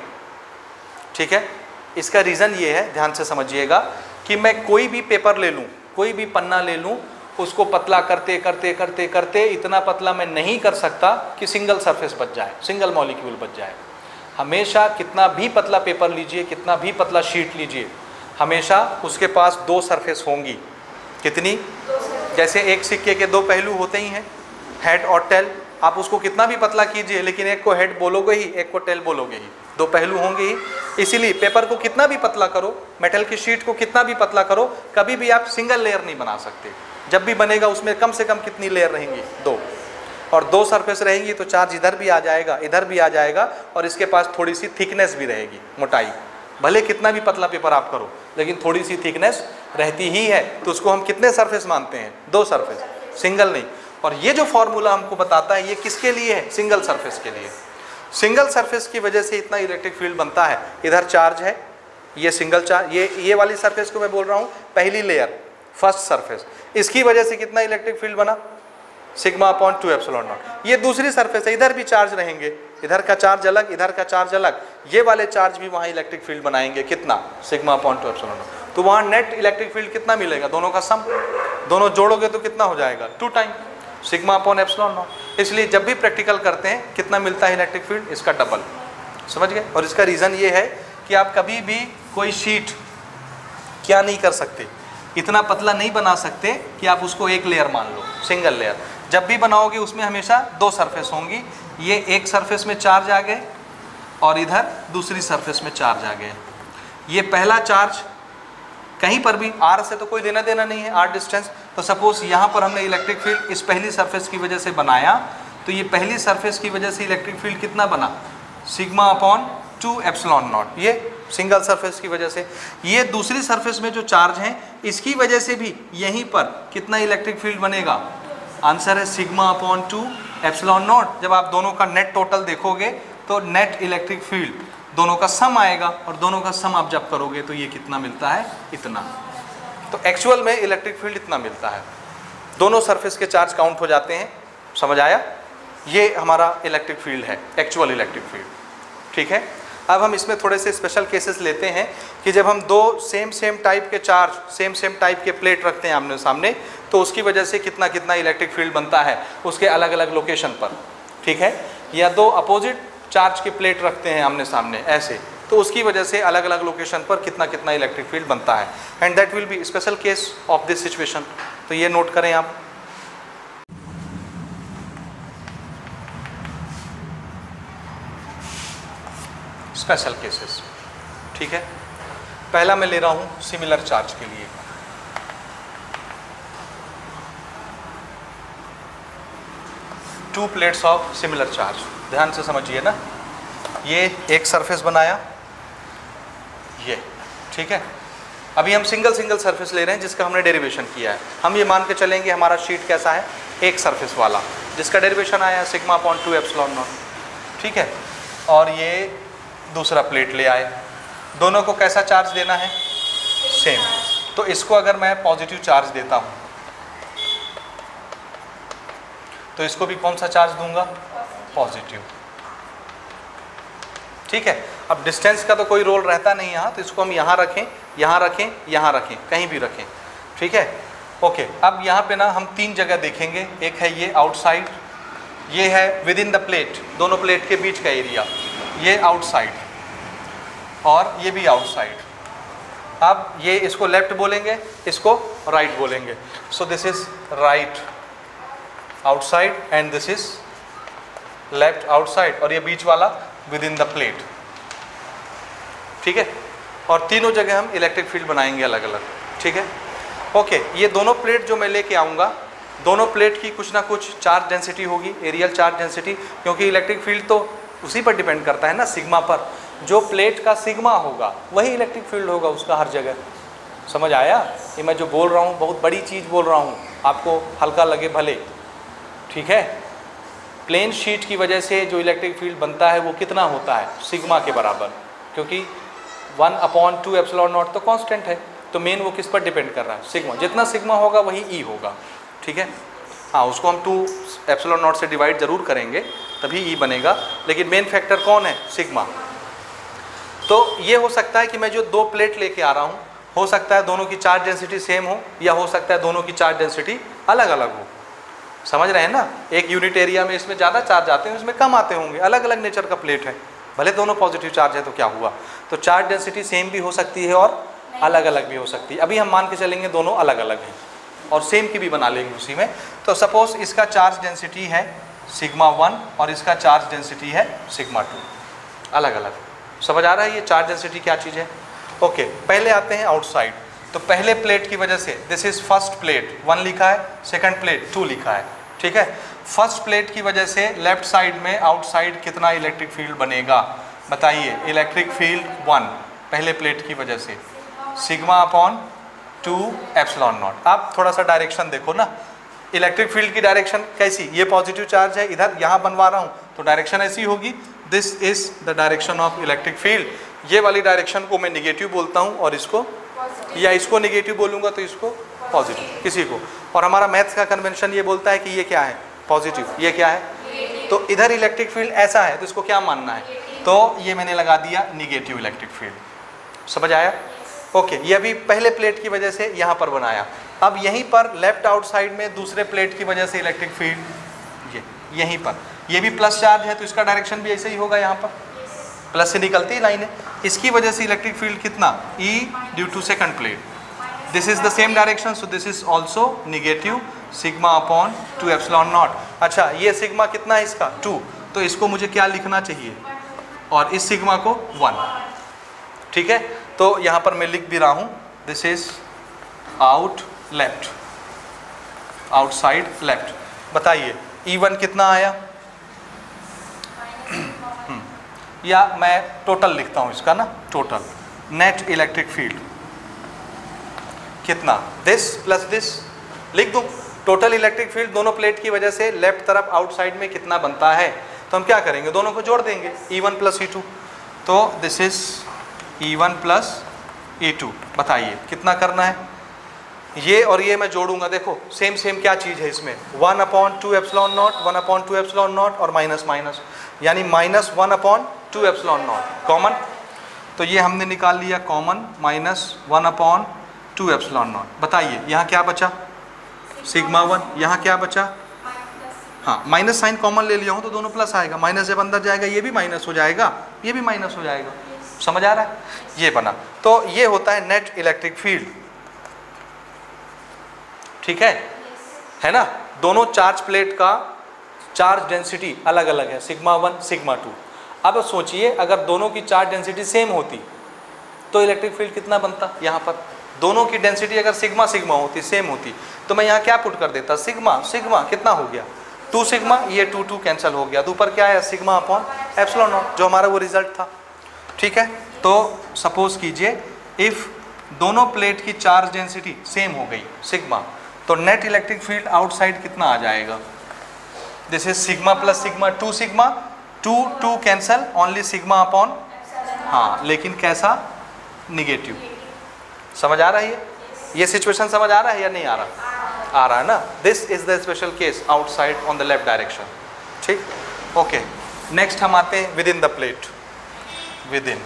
ठीक है, इसका रीज़न ये है, ध्यान से समझिएगा, कि मैं कोई भी पेपर ले लूँ, कोई भी पन्ना ले लूँ, उसको पतला करते करते करते करते इतना पतला मैं नहीं कर सकता कि सिंगल सरफेस बच जाए, सिंगल मॉलिक्यूल बच जाए। हमेशा कितना भी पतला पेपर लीजिए, कितना भी पतला शीट लीजिए, हमेशा उसके पास दो सरफेस होंगी। कितनी? जैसे एक सिक्के के दो पहलू होते ही हैं, हेड और टेल। आप उसको कितना भी पतला कीजिए, लेकिन एक को हेड बोलोगे ही, एक को टेल बोलोगे ही, दो पहलू होंगे ही। इसीलिए पेपर को कितना भी पतला करो, मेटल की शीट को कितना भी पतला करो, कभी भी आप सिंगल लेयर नहीं बना सकते। जब भी बनेगा उसमें कम से कम कितनी लेयर रहेंगी? दो। और दो सरफेस रहेंगी तो चार्ज इधर भी आ जाएगा, इधर भी आ जाएगा, और इसके पास थोड़ी सी थिकनेस भी रहेगी, मोटाई। भले कितना भी पतला पेपर आप करो, लेकिन थोड़ी सी थिकनेस रहती ही है। तो उसको हम कितने सरफेस मानते हैं? दो सरफेस, सिंगल नहीं। और ये जो फॉर्मूला हमको बताता है, ये किसके लिए है? सिंगल सरफेस के लिए। सिंगल सरफेस की वजह से इतना इलेक्ट्रिक फील्ड बनता है। इधर चार्ज है, ये सिंगल चार्ज, ये ये वाली सरफेस को मैं बोल रहा हूँ पहली लेयर, फर्स्ट सरफेस। इसकी वजह से कितना इलेक्ट्रिक फील्ड बना? Sigma upon two epsilon naught. ये दूसरी सरफेस है, इधर भी चार्ज रहेंगे, इधर का चार्ज अलग, इधर का चार्ज अलग, ये वाले चार्ज भी वहाँ इलेक्ट्रिक फील्ड बनाएंगे। कितना? Sigma upon two epsilon naught. तो वहाँ नेट इलेक्ट्रिक फील्ड कितना मिलेगा? दोनों का सम, दोनों जोड़ोगे तो कितना हो जाएगा? Two time sigma upon epsilon naught. इसलिए जब भी प्रैक्टिकल करते हैं, कितना मिलता है इलेक्ट्रिक फील्ड? इसका डबल। समझ गए? और इसका रीज़न ये है कि आप कभी भी कोई शीट क्या नहीं कर सकते, इतना पतला नहीं बना सकते कि आप उसको एक लेयर मान लो, सिंगल लेयर। जब भी बनाओगे उसमें हमेशा दो सरफेस होंगी। ये एक सरफेस में चार्ज आ गए और इधर दूसरी सरफेस में चार्ज आ गए। ये पहला चार्ज कहीं पर भी आर से तो कोई देना देना नहीं है, आर डिस्टेंस। तो सपोज यहाँ पर हमने इलेक्ट्रिक फील्ड इस पहली सरफेस की वजह से बनाया, तो ये पहली सरफेस की वजह से इलेक्ट्रिक फील्ड कितना बना, sigma upon two epsilon naught, ये सिंगल सरफेस की वजह से। ये दूसरी सरफेस में जो चार्ज हैं इसकी वजह से भी यहीं पर कितना इलेक्ट्रिक फील्ड बनेगा, आंसर है sigma upon two epsilon naught. जब आप दोनों का नेट टोटल देखोगे तो नेट इलेक्ट्रिक फील्ड दोनों का सम आएगा, और दोनों का सम आप जब करोगे तो ये कितना मिलता है, इतना। तो एक्चुअल में इलेक्ट्रिक फील्ड इतना मिलता है, दोनों सरफेस के चार्ज काउंट हो जाते हैं। समझ आया? ये हमारा इलेक्ट्रिक फील्ड है, एक्चुअल इलेक्ट्रिक फील्ड। ठीक है, अब हम इसमें थोड़े से स्पेशल केसेस लेते हैं कि जब हम दो सेम सेम टाइप के चार्ज, सेम सेम टाइप के प्लेट रखते हैं आमने सामने, तो उसकी वजह से कितना कितना इलेक्ट्रिक फील्ड बनता है उसके अलग अलग लोकेशन पर। ठीक है, या दो अपोजिट चार्ज के प्लेट रखते हैं आमने सामने ऐसे, तो उसकी वजह से अलग अलग लोकेशन पर कितना कितना इलेक्ट्रिक फील्ड बनता है, and that will be special case of this situation. तो ये नोट करें आप। Special cases. ठीक है, पहला मैं ले रहा हूं सिमिलर चार्ज के लिए। Two plates of similar charge, ध्यान से समझिए ना। ये एक सरफेस बनाया, ये ठीक है। अभी हम सिंगल सिंगल सरफेस ले रहे हैं जिसका हमने डेरिवेशन किया है। हम ये मान के चलेंगे हमारा शीट कैसा है, एक सरफेस वाला, जिसका डेरिवेशन आया sigma upon two epsilon naught. ठीक है, और ये दूसरा प्लेट ले आए, दोनों को कैसा चार्ज देना है, सेम। तो इसको अगर मैं पॉजिटिव चार्ज देता हूँ तो इसको भी कौन सा चार्ज दूंगा, पॉजिटिव। ठीक है, अब डिस्टेंस का तो कोई रोल रहता नहीं यहाँ, तो इसको हम यहाँ रखें, यहाँ रखें, यहाँ रखें, कहीं भी रखें। ठीक है, ओके। अब यहाँ पे ना हम तीन जगह देखेंगे, एक है ये आउटसाइड, ये है विद इन द प्लेट, दोनों प्लेट के बीच का एरिया, ये आउटसाइड, और ये भी आउटसाइड। अब ये इसको लेफ्ट बोलेंगे, इसको राइट बोलेंगे। So this is right outside and this is left outside, और ये बीच वाला विद इन द प्लेट। ठीक है, और तीनों जगह हम इलेक्ट्रिक फील्ड बनाएंगे अलग अलग। ठीक है, ओके। ये दोनों प्लेट जो मैं लेके आऊँगा, दोनों प्लेट की कुछ ना कुछ चार्ज डेंसिटी होगी, एरियल चार्ज डेंसिटी, क्योंकि इलेक्ट्रिक फील्ड तो उसी पर डिपेंड करता है ना, सिग्मा पर। जो प्लेट का सिग्मा होगा वही इलेक्ट्रिक फील्ड होगा उसका हर जगह। समझ आया? ये मैं जो बोल रहा हूँ बहुत बड़ी चीज़ बोल रहा हूँ, आपको हल्का लगे भले। ठीक है, प्लेन शीट की वजह से जो इलेक्ट्रिक फील्ड बनता है वो कितना होता है, सिग्मा के बराबर, क्योंकि one upon two epsilon naught तो कांस्टेंट है। तो मेन वो किस पर डिपेंड कर रहा है, सिग्मा। जितना सिग्मा होगा वही ई होगा। ठीक है, हाँ, उसको हम टू एप्सिलॉन नॉट से डिवाइड जरूर करेंगे तभी ई बनेगा, लेकिन मेन फैक्टर कौन है, सिग्मा। तो ये हो सकता है कि मैं जो दो प्लेट लेके आ रहा हूँ, हो सकता है दोनों की चार्ज डेंसिटी सेम हो, या हो सकता है दोनों की चार्ज डेंसिटी अलग अलग हो। समझ रहे हैं ना? एक यूनिट एरिया में इसमें ज़्यादा चार्ज आते हैं, इसमें कम आते होंगे, अलग अलग नेचर का प्लेट है, भले दोनों पॉजिटिव चार्ज है तो क्या हुआ। तो चार्ज डेंसिटी सेम भी हो सकती है और अलग अलग भी हो सकती है। अभी हम मान के चलेंगे दोनों अलग अलग हैं, और सेम की भी बना लेंगे उसी में। तो सपोज इसका चार्ज डेंसिटी है सिग्मा वन और इसका चार्ज डेंसिटी है सिग्मा टू, अलग अलग। समझ आ रहा है ये चार्ज डेंसिटी क्या चीज़ है? ओके, पहले आते हैं आउटसाइड। तो पहले प्लेट की वजह से, this is first plate, one लिखा है, सेकंड प्लेट टू लिखा है। ठीक है, फर्स्ट प्लेट की वजह से लेफ्ट साइड में आउटसाइड कितना इलेक्ट्रिक फील्ड बनेगा, बताइए। इलेक्ट्रिक फील्ड वन, पहले प्लेट की वजह से sigma upon two epsilon naught. आप थोड़ा सा डायरेक्शन देखो ना, इलेक्ट्रिक फील्ड की डायरेक्शन कैसी, ये पॉजिटिव चार्ज है, इधर यहाँ बनवा रहा हूँ तो डायरेक्शन ऐसी होगी, this is the direction of electric field. ये वाली डायरेक्शन को मैं निगेटिव बोलता हूँ, और इसको या इसको निगेटिव बोलूँगा तो इसको पॉजिटिव, किसी को। और हमारा मैथ्स का कन्वेंशन ये बोलता है कि ये क्या है, पॉजिटिव, ये क्या है। तो इधर इलेक्ट्रिक फील्ड ऐसा है तो इसको क्या मानना है, तो ये मैंने लगा दिया निगेटिव इलेक्ट्रिक फील्ड। समझ आया? ओके, ये अभी पहले प्लेट की वजह से यहाँ पर बनाया। अब यहीं पर लेफ्ट आउटसाइड में दूसरे प्लेट की वजह से इलेक्ट्रिक फील्ड, ये यहीं पर, ये भी प्लस चार्ज है तो इसका डायरेक्शन भी ऐसे ही होगा, यहाँ पर प्लस से निकलती लाइन है। इसकी वजह से इलेक्ट्रिक फील्ड कितना, E due to second plate, this is the same direction, so this is also negative sigma upon two epsilon naught. अच्छा, ये सिग्मा कितना है इसका, टू, तो इसको मुझे क्या लिखना चाहिए, और इस सिग्मा को वन। ठीक है, तो यहाँ पर मैं लिख भी रहा हूँ this is out left, outside left. बताइए ई वन कितना आया? या मैं टोटल लिखता हूँ इसका ना, टोटल नेट इलेक्ट्रिक फील्ड कितना, दिस प्लस दिस लिख दूँ। टोटल इलेक्ट्रिक फील्ड दोनों प्लेट की वजह से लेफ्ट तरफ आउटसाइड में कितना बनता है, तो हम क्या करेंगे, दोनों को जोड़ देंगे, E one plus E two. तो this is E one plus E two. बताइए कितना करना है, ये और ये मैं जोड़ूंगा, देखो सेम सेम क्या चीज़ है इसमें, one upon two epsilon naught, one upon two epsilon naught और माइनस माइनस, यानी minus one upon two epsilon naught common. तो ये हमने निकाल लिया common, minus one upon two epsilon naught. बताइए यहाँ क्या बचा, सिग्मा वन, यहाँ क्या बचा, हाँ माइनस साइन कॉमन ले लिया हूँ तो दोनों प्लस आएगा, माइनस जब अंदर जाएगा ये भी माइनस हो जाएगा, ये भी माइनस हो जाएगा। समझ आ रहा है, ये बना। तो ये होता है नेट इलेक्ट्रिक फील्ड, ठीक है है ना। दोनों चार्ज प्लेट का चार्ज डेंसिटी अलग अलग है, सिग्मा वन सिग्मा टू। अब सोचिए अगर दोनों की चार्ज डेंसिटी सेम होती तो इलेक्ट्रिक फील्ड कितना बनता, यहाँ पर दोनों की डेंसिटी अगर सिग्मा सिग्मा होती, सेम होती, तो मैं यहाँ क्या पुट कर देता, सिग्मा सिग्मा कितना हो गया, टू सिग्मा, ये टू टू कैंसिल हो गया, तो ऊपर क्या है, सिग्मा अपॉन एप्सिलॉन नॉट, जो हमारा वो रिजल्ट था। ठीक है, तो सपोज कीजिए इफ दोनों प्लेट की चार्ज डेंसिटी सेम हो गई सिग्मा, तो नेट इलेक्ट्रिक फील्ड आउटसाइड कितना आ जाएगा, this is sigma plus sigma, two sigma, two two cancel, only sigma upon, हाँ लेकिन कैसा, निगेटिव। समझ आ रहा है, ये ये सिचुएशन समझ आ रहा है या नहीं आ रहा, आ रहा है ना। This is the special case outside on the left direction. ठीक, ओके। नेक्स्ट हम आते हैं within the plate, within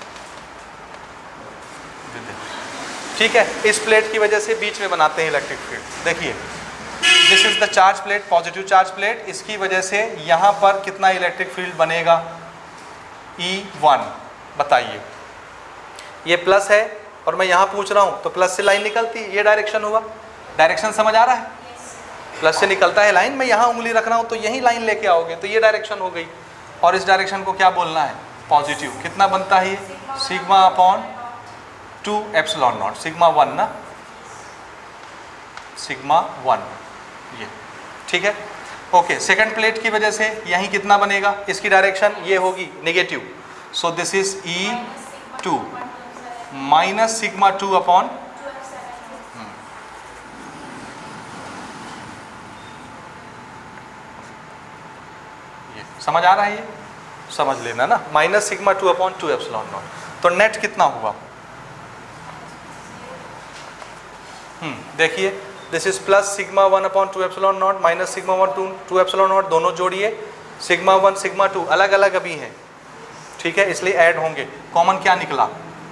within ठीक है, इस प्लेट की वजह से बीच में बनाते हैं इलेक्ट्रिक फील्ड। देखिए this is the charge plate, positive charge plate, इसकी वजह से यहाँ पर कितना इलेक्ट्रिक फील्ड बनेगा, ई वन। बताइए ये प्लस है और मैं यहाँ पूछ रहा हूँ तो प्लस से लाइन निकलती, ये डायरेक्शन हुआ, डायरेक्शन समझ आ रहा है, प्लस से निकलता है लाइन, मैं यहाँ उंगली रख रहा हूँ तो यही लाइन लेके आओगे तो ये डायरेक्शन हो गई, और इस डायरेक्शन को क्या बोलना है, पॉजिटिव। कितना बनता है ये, sigma upon two epsilon naught, sigma one ना, सिग्मा वन, ये ठीक है। ओके, सेकंड प्लेट की वजह से यहीं कितना बनेगा, इसकी डायरेक्शन ये होगी negative, so this is E two minus sigma two upon, समझ आ रहा है, ये समझ लेना ना, minus sigma two upon two epsilon naught. तो नेट कितना हुआ, हम्म देखिए this is plus sigma one upon two epsilon naught minus sigma one two two epsilon naught, दोनों जोड़िए, सिग्मा वन सिग्मा टू अलग अलग अभी हैं, ठीक है, इसलिए ऐड होंगे, कॉमन क्या निकला,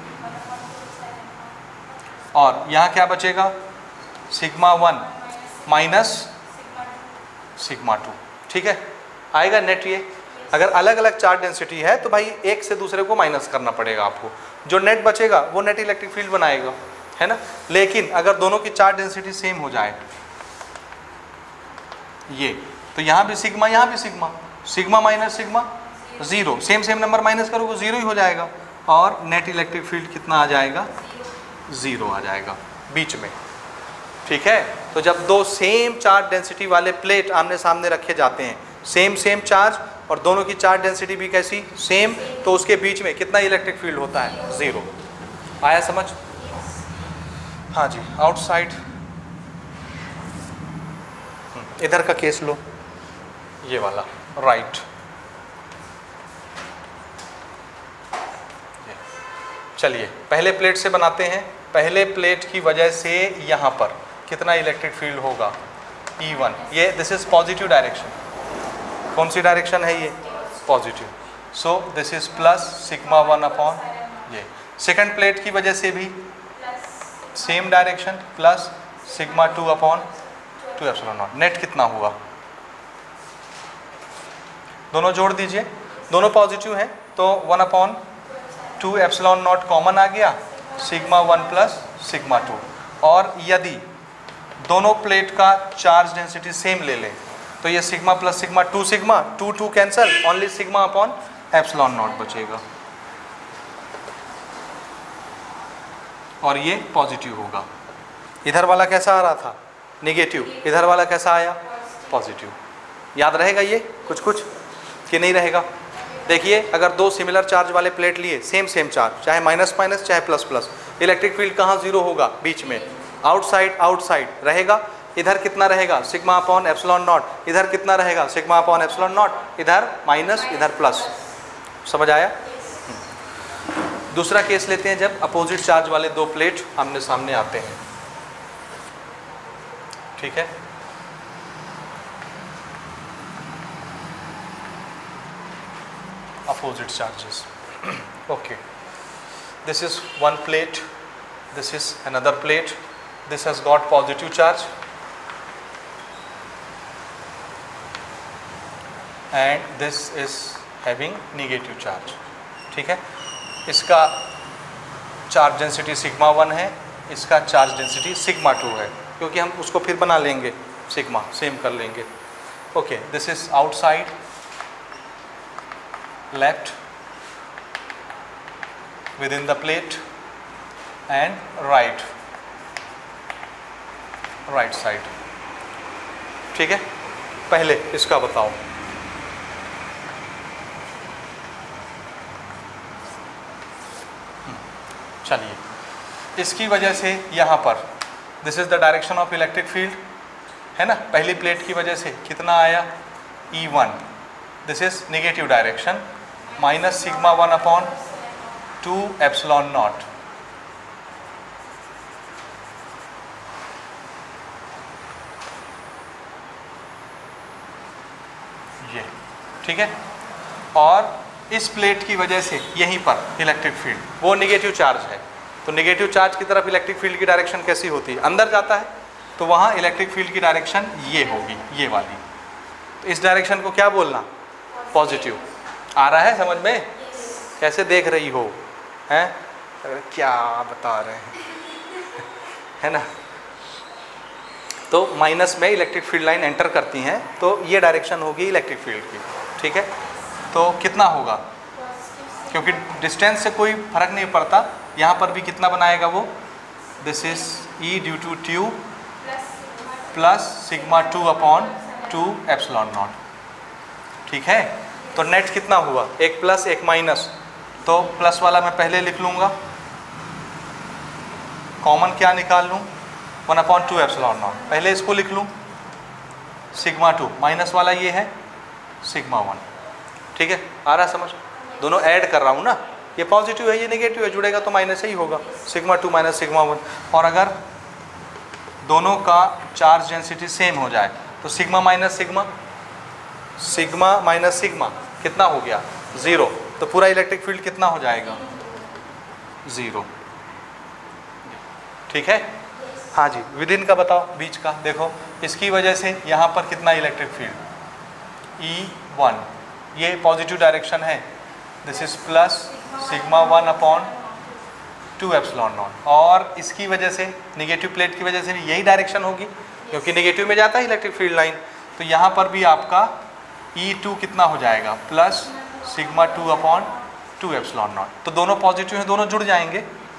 और यहाँ क्या बचेगा, sigma one minus sigma two. ठीक है, आएगा नेट। ये अगर अलग अलग चार्ज डेंसिटी है तो भाई एक से दूसरे को माइनस करना पड़ेगा आपको, जो नेट बचेगा वो नेट इलेक्ट्रिक फील्ड बनाएगा, है ना। लेकिन अगर दोनों की चार्ज डेंसिटी सेम हो जाए ये, तो यहाँ भी सिग्मा यहाँ भी sigma, sigma minus sigma zero, same same number minus करोगे जीरो ही हो जाएगा, और नेट इलेक्ट्रिक फील्ड कितना आ जाएगा, जीरो आ जाएगा बीच में। ठीक है, तो जब दो सेम चार्ज डेंसिटी वाले प्लेट आमने सामने रखे जाते हैं, सेम सेम चार्ज और दोनों की चार्ज डेंसिटी भी कैसी, सेम, तो उसके बीच में कितना इलेक्ट्रिक फील्ड होता है, जीरो। आया समझ, हाँ जी। आउटसाइड, इधर का केस लो, ये वाला राइट, चलिए पहले प्लेट से बनाते हैं। पहले प्लेट की वजह से यहाँ पर कितना इलेक्ट्रिक फील्ड होगा, ई वन, ये दिस इज पॉजिटिव डायरेक्शन, कौन सी डायरेक्शन है ये, positive, so this is plus sigma one upon ये। सेकंड प्लेट की वजह से भी same direction, plus sigma two upon two epsilon naught. Net कितना हुआ, दोनों जोड़ दीजिए, दोनों पॉजिटिव हैं तो one upon two epsilon naught common आ गया, sigma one plus sigma two. और यदि दोनों प्लेट का चार्ज डेंसिटी सेम ले लें तो ये sigma plus sigma, two sigma, two two cancel, only sigma upon epsilon naught बचेगा। और ये पॉजिटिव होगा। इधर वाला कैसा आ रहा था? निगेटिव। इधर वाला कैसा आया? पॉजिटिव। याद रहेगा ये कुछ कुछ कि नहीं रहेगा? देखिए, अगर दो सिमिलर चार्ज वाले प्लेट लिए, सेम सेम चार्ज, चाहे माइनस माइनस चाहे प्लस प्लस, इलेक्ट्रिक फील्ड कहाँ जीरो होगा? बीच में। आउटसाइड आउटसाइड रहेगा। इधर कितना रहेगा? Sigma upon epsilon naught. इधर कितना रहेगा? Sigma upon epsilon naught. इधर माइनस इधर प्लस। समझ आया? दूसरा केस लेते हैं जब अपोजिट चार्ज वाले दो प्लेट आमने सामने आते हैं। ठीक है, opposite charges. Okay, this is one plate, this is another plate, this has got positive charge and this is having negative charge. ठीक है, इसका चार्ज डेंसिटी सिग्मा वन है, इसका चार्ज डेंसिटी सिग्मा टू है, क्योंकि हम उसको फिर बना लेंगे, सिग्मा सेम कर लेंगे। Okay, this is outside left within the plate and right right side। ठीक है, पहले इसका बताओ। चलिए, इसकी वजह से यहाँ पर this is the direction of electric field है ना, पहली प्लेट की वजह से कितना आया? E one. This is negative direction, minus sigma one upon two epsilon naught. ये ठीक है, और इस प्लेट की वजह से यहीं पर इलेक्ट्रिक फील्ड, वो नेगेटिव चार्ज है, तो नेगेटिव चार्ज की तरफ इलेक्ट्रिक फील्ड की डायरेक्शन कैसी होती है? अंदर जाता है, तो वहाँ इलेक्ट्रिक फील्ड की डायरेक्शन ये होगी, ये वाली। तो इस डायरेक्शन को क्या बोलना? पॉजिटिव। आ रहा है समझ में? कैसे देख रही हो? हैं? क्या बता रहे हैं है ना? तो माइनस में इलेक्ट्रिक फील्ड लाइन एंटर करती हैं, तो ये डायरेक्शन होगी इलेक्ट्रिक फील्ड की। ठीक है, तो कितना होगा? क्योंकि डिस्टेंस से कोई फर्क नहीं पड़ता, यहाँ पर भी कितना बनाएगा वो? This is E due to two plus sigma two upon two epsilon naught. ठीक है, तो नेट कितना हुआ? एक प्लस एक माइनस, तो प्लस वाला मैं पहले लिख लूँगा, कॉमन क्या निकाल लूँ? One upon two epsilon naught, पहले इसको लिख लूँ, सिग्मा टू, माइनस वाला ये है सिग्मा वन। ठीक है, आ रहा समझ? दोनों ऐड कर रहा हूँ ना, ये पॉजिटिव है ये नेगेटिव है, जुड़ेगा तो माइनस ही होगा, sigma two minus sigma one. और अगर दोनों का चार्ज डेंसिटी सेम हो जाए तो sigma minus sigma, sigma minus sigma कितना हो गया? ज़ीरो। तो पूरा इलेक्ट्रिक फील्ड कितना हो जाएगा? ज़ीरो। ठीक है, हाँ जी, विदिन का बताओ, बीच का देखो, इसकी वजह से यहाँ पर कितना इलेक्ट्रिक फील्ड? ई वन, ये पॉजिटिव डायरेक्शन है, this is plus sigma one upon two epsilon naught, और इसकी वजह से निगेटिव प्लेट की वजह से भी यही डायरेक्शन होगी, क्योंकि निगेटिव में जाता है इलेक्ट्रिक फील्ड लाइन, तो यहाँ पर भी आपका ई टू कितना हो जाएगा? Plus sigma two upon two epsilon naught. तो दोनों पॉजिटिव हैं, दोनों जुड़ जाएंगे।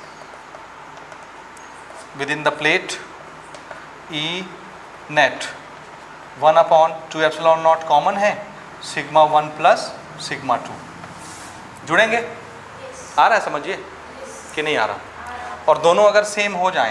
Within the plate E net one upon two epsilon naught common है, sigma one plus sigma two जुड़ेंगे। आ रहा है समझिए कि नहीं आ रहा? और दोनों अगर सेम हो जाएं,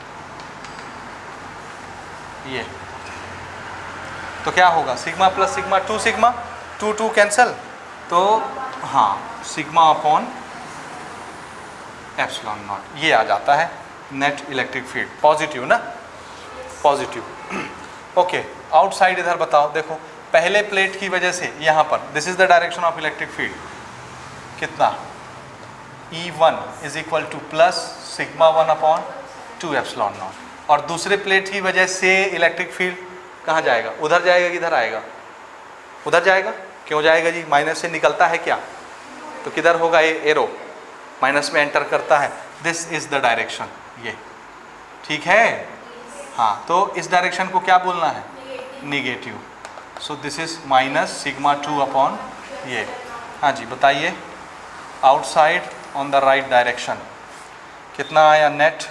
ये तो क्या होगा? Sigma plus sigma two sigma, two two cancel, तो हाँ सिग्मा अपॉन एप्सिलॉन नॉट ये आ जाता है नेट इलेक्ट्रिक फील्ड, पॉजिटिव ना, पॉजिटिव। ओके, आउटसाइड इधर बताओ, देखो पहले प्लेट की वजह से यहाँ पर this is the direction of electric field, कितना? E one is equal to plus sigma one upon two epsilon naught, और दूसरे प्लेट की वजह से इलेक्ट्रिक फील्ड कहाँ जाएगा? उधर जाएगा, किधर आएगा? उधर जाएगा। क्यों जाएगा जी? माइनस से निकलता है क्या, तो किधर होगा? ये एरो माइनस में एंटर करता है, दिस इज द डायरेक्शन, ये ठीक है। हाँ, तो इस डायरेक्शन को क्या बोलना है? Negative. So this is minus sigma two upon ये। हाँ जी बताइए, outside on the right direction, कितना आया net,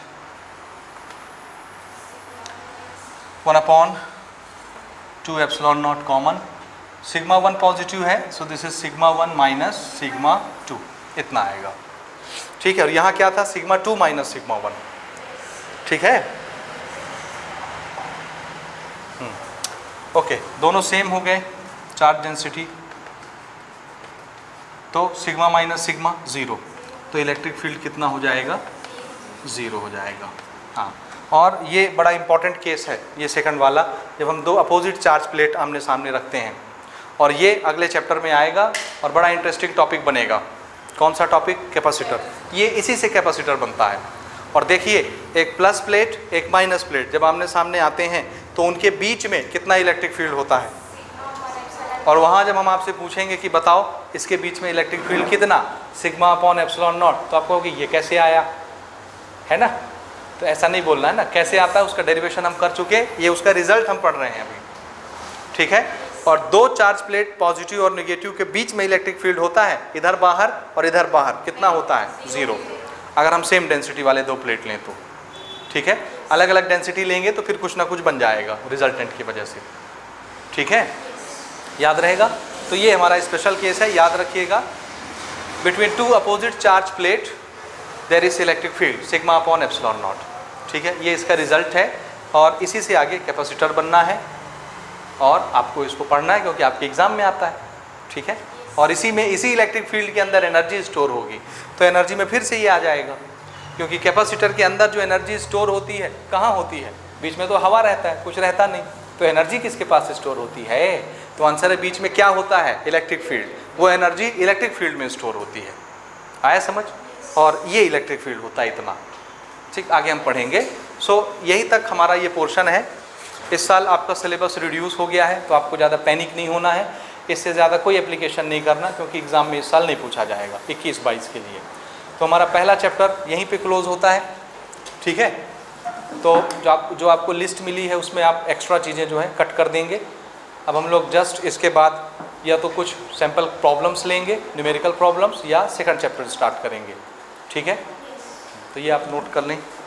one upon two epsilon naught common, sigma one positive है so this is sigma one minus sigma two, इतना आएगा। ठीक है, और यहाँ क्या था, sigma two minus sigma one. ठीक है, ओके, दोनों सेम हो गए चार्ज डेंसिटी, तो सिग्मा माइनस सिग्मा ज़ीरो, तो इलेक्ट्रिक फील्ड कितना हो जाएगा, ज़ीरो हो जाएगा। हाँ, और ये बड़ा इंपॉर्टेंट केस है ये सेकंड वाला, जब हम दो अपोजिट चार्ज प्लेट आमने सामने रखते हैं, और ये अगले चैप्टर में आएगा और बड़ा इंटरेस्टिंग टॉपिक बनेगा। कौन सा टॉपिक, कैपेसिटर, ये इसी से कैपेसिटर बनता है। और देखिए, एक प्लस प्लेट एक माइनस प्लेट जब आमने सामने आते हैं तो उनके बीच में कितना इलेक्ट्रिक फील्ड होता है, और वहाँ जब हम आपसे पूछेंगे कि बताओ इसके बीच में इलेक्ट्रिक फील्ड कितना, सिग्मा अपॉन एप्सिलॉन नॉट, तो आप कहोगे ये कैसे आया, है ना। तो ऐसा नहीं बोलना है ना, कैसे आता है उसका डेरिवेशन हम कर चुके, ये उसका रिजल्ट हम पढ़ रहे हैं अभी। ठीक है, और दो चार्ज प्लेट पॉजिटिव और नेगेटिव के बीच में इलेक्ट्रिक फील्ड होता है, इधर बाहर और इधर बाहर, कितना होता है, ज़ीरो, अगर हम सेम डेंसिटी वाले दो प्लेट लें तो। ठीक है, अलग अलग डेंसिटी लेंगे तो फिर कुछ ना कुछ बन जाएगा रिजल्टेंट की वजह से। ठीक है, याद रहेगा। तो ये हमारा स्पेशल केस है, याद रखिएगा, between two opposite charge plate there is electric field sigma upon epsilon naught. ठीक है, ये इसका रिजल्ट है, और इसी से आगे कैपेसिटर बनना है, और आपको इसको पढ़ना है क्योंकि आपके एग्जाम में आता है। ठीक है, और इसी में इसी इलेक्ट्रिक फील्ड के अंदर एनर्जी स्टोर होगी, तो एनर्जी में फिर से ये आ जाएगा, क्योंकि कैपेसिटर के अंदर जो एनर्जी स्टोर होती है कहाँ होती है, बीच में तो हवा रहता है, कुछ रहता नहीं, तो एनर्जी किसके पास स्टोर होती है, तो आंसर है बीच में क्या होता है, इलेक्ट्रिक फील्ड, वो एनर्जी इलेक्ट्रिक फील्ड में स्टोर होती है। आया समझ, और ये इलेक्ट्रिक फील्ड होता है इतना। ठीक, आगे हम पढ़ेंगे। सो यही तक हमारा ये पोर्शन है। इस साल आपका सिलेबस रिड्यूस हो गया है, तो आपको ज़्यादा पैनिक नहीं होना है, इससे ज़्यादा कोई एप्लीकेशन नहीं करना, क्योंकि एग्ज़ाम में इस साल नहीं पूछा जाएगा इक्कीस बाईस के लिए। तो हमारा पहला चैप्टर यहीं पे क्लोज होता है। ठीक है, तो जो आप जो आपको लिस्ट मिली है उसमें आप एक्स्ट्रा चीज़ें जो है कट कर देंगे। अब हम लोग जस्ट इसके बाद या तो कुछ सैम्पल प्रॉब्लम्स लेंगे, न्यूमेरिकल प्रॉब्लम्स, या सेकंड चैप्टर स्टार्ट करेंगे। ठीक है, तो ये आप नोट कर लें।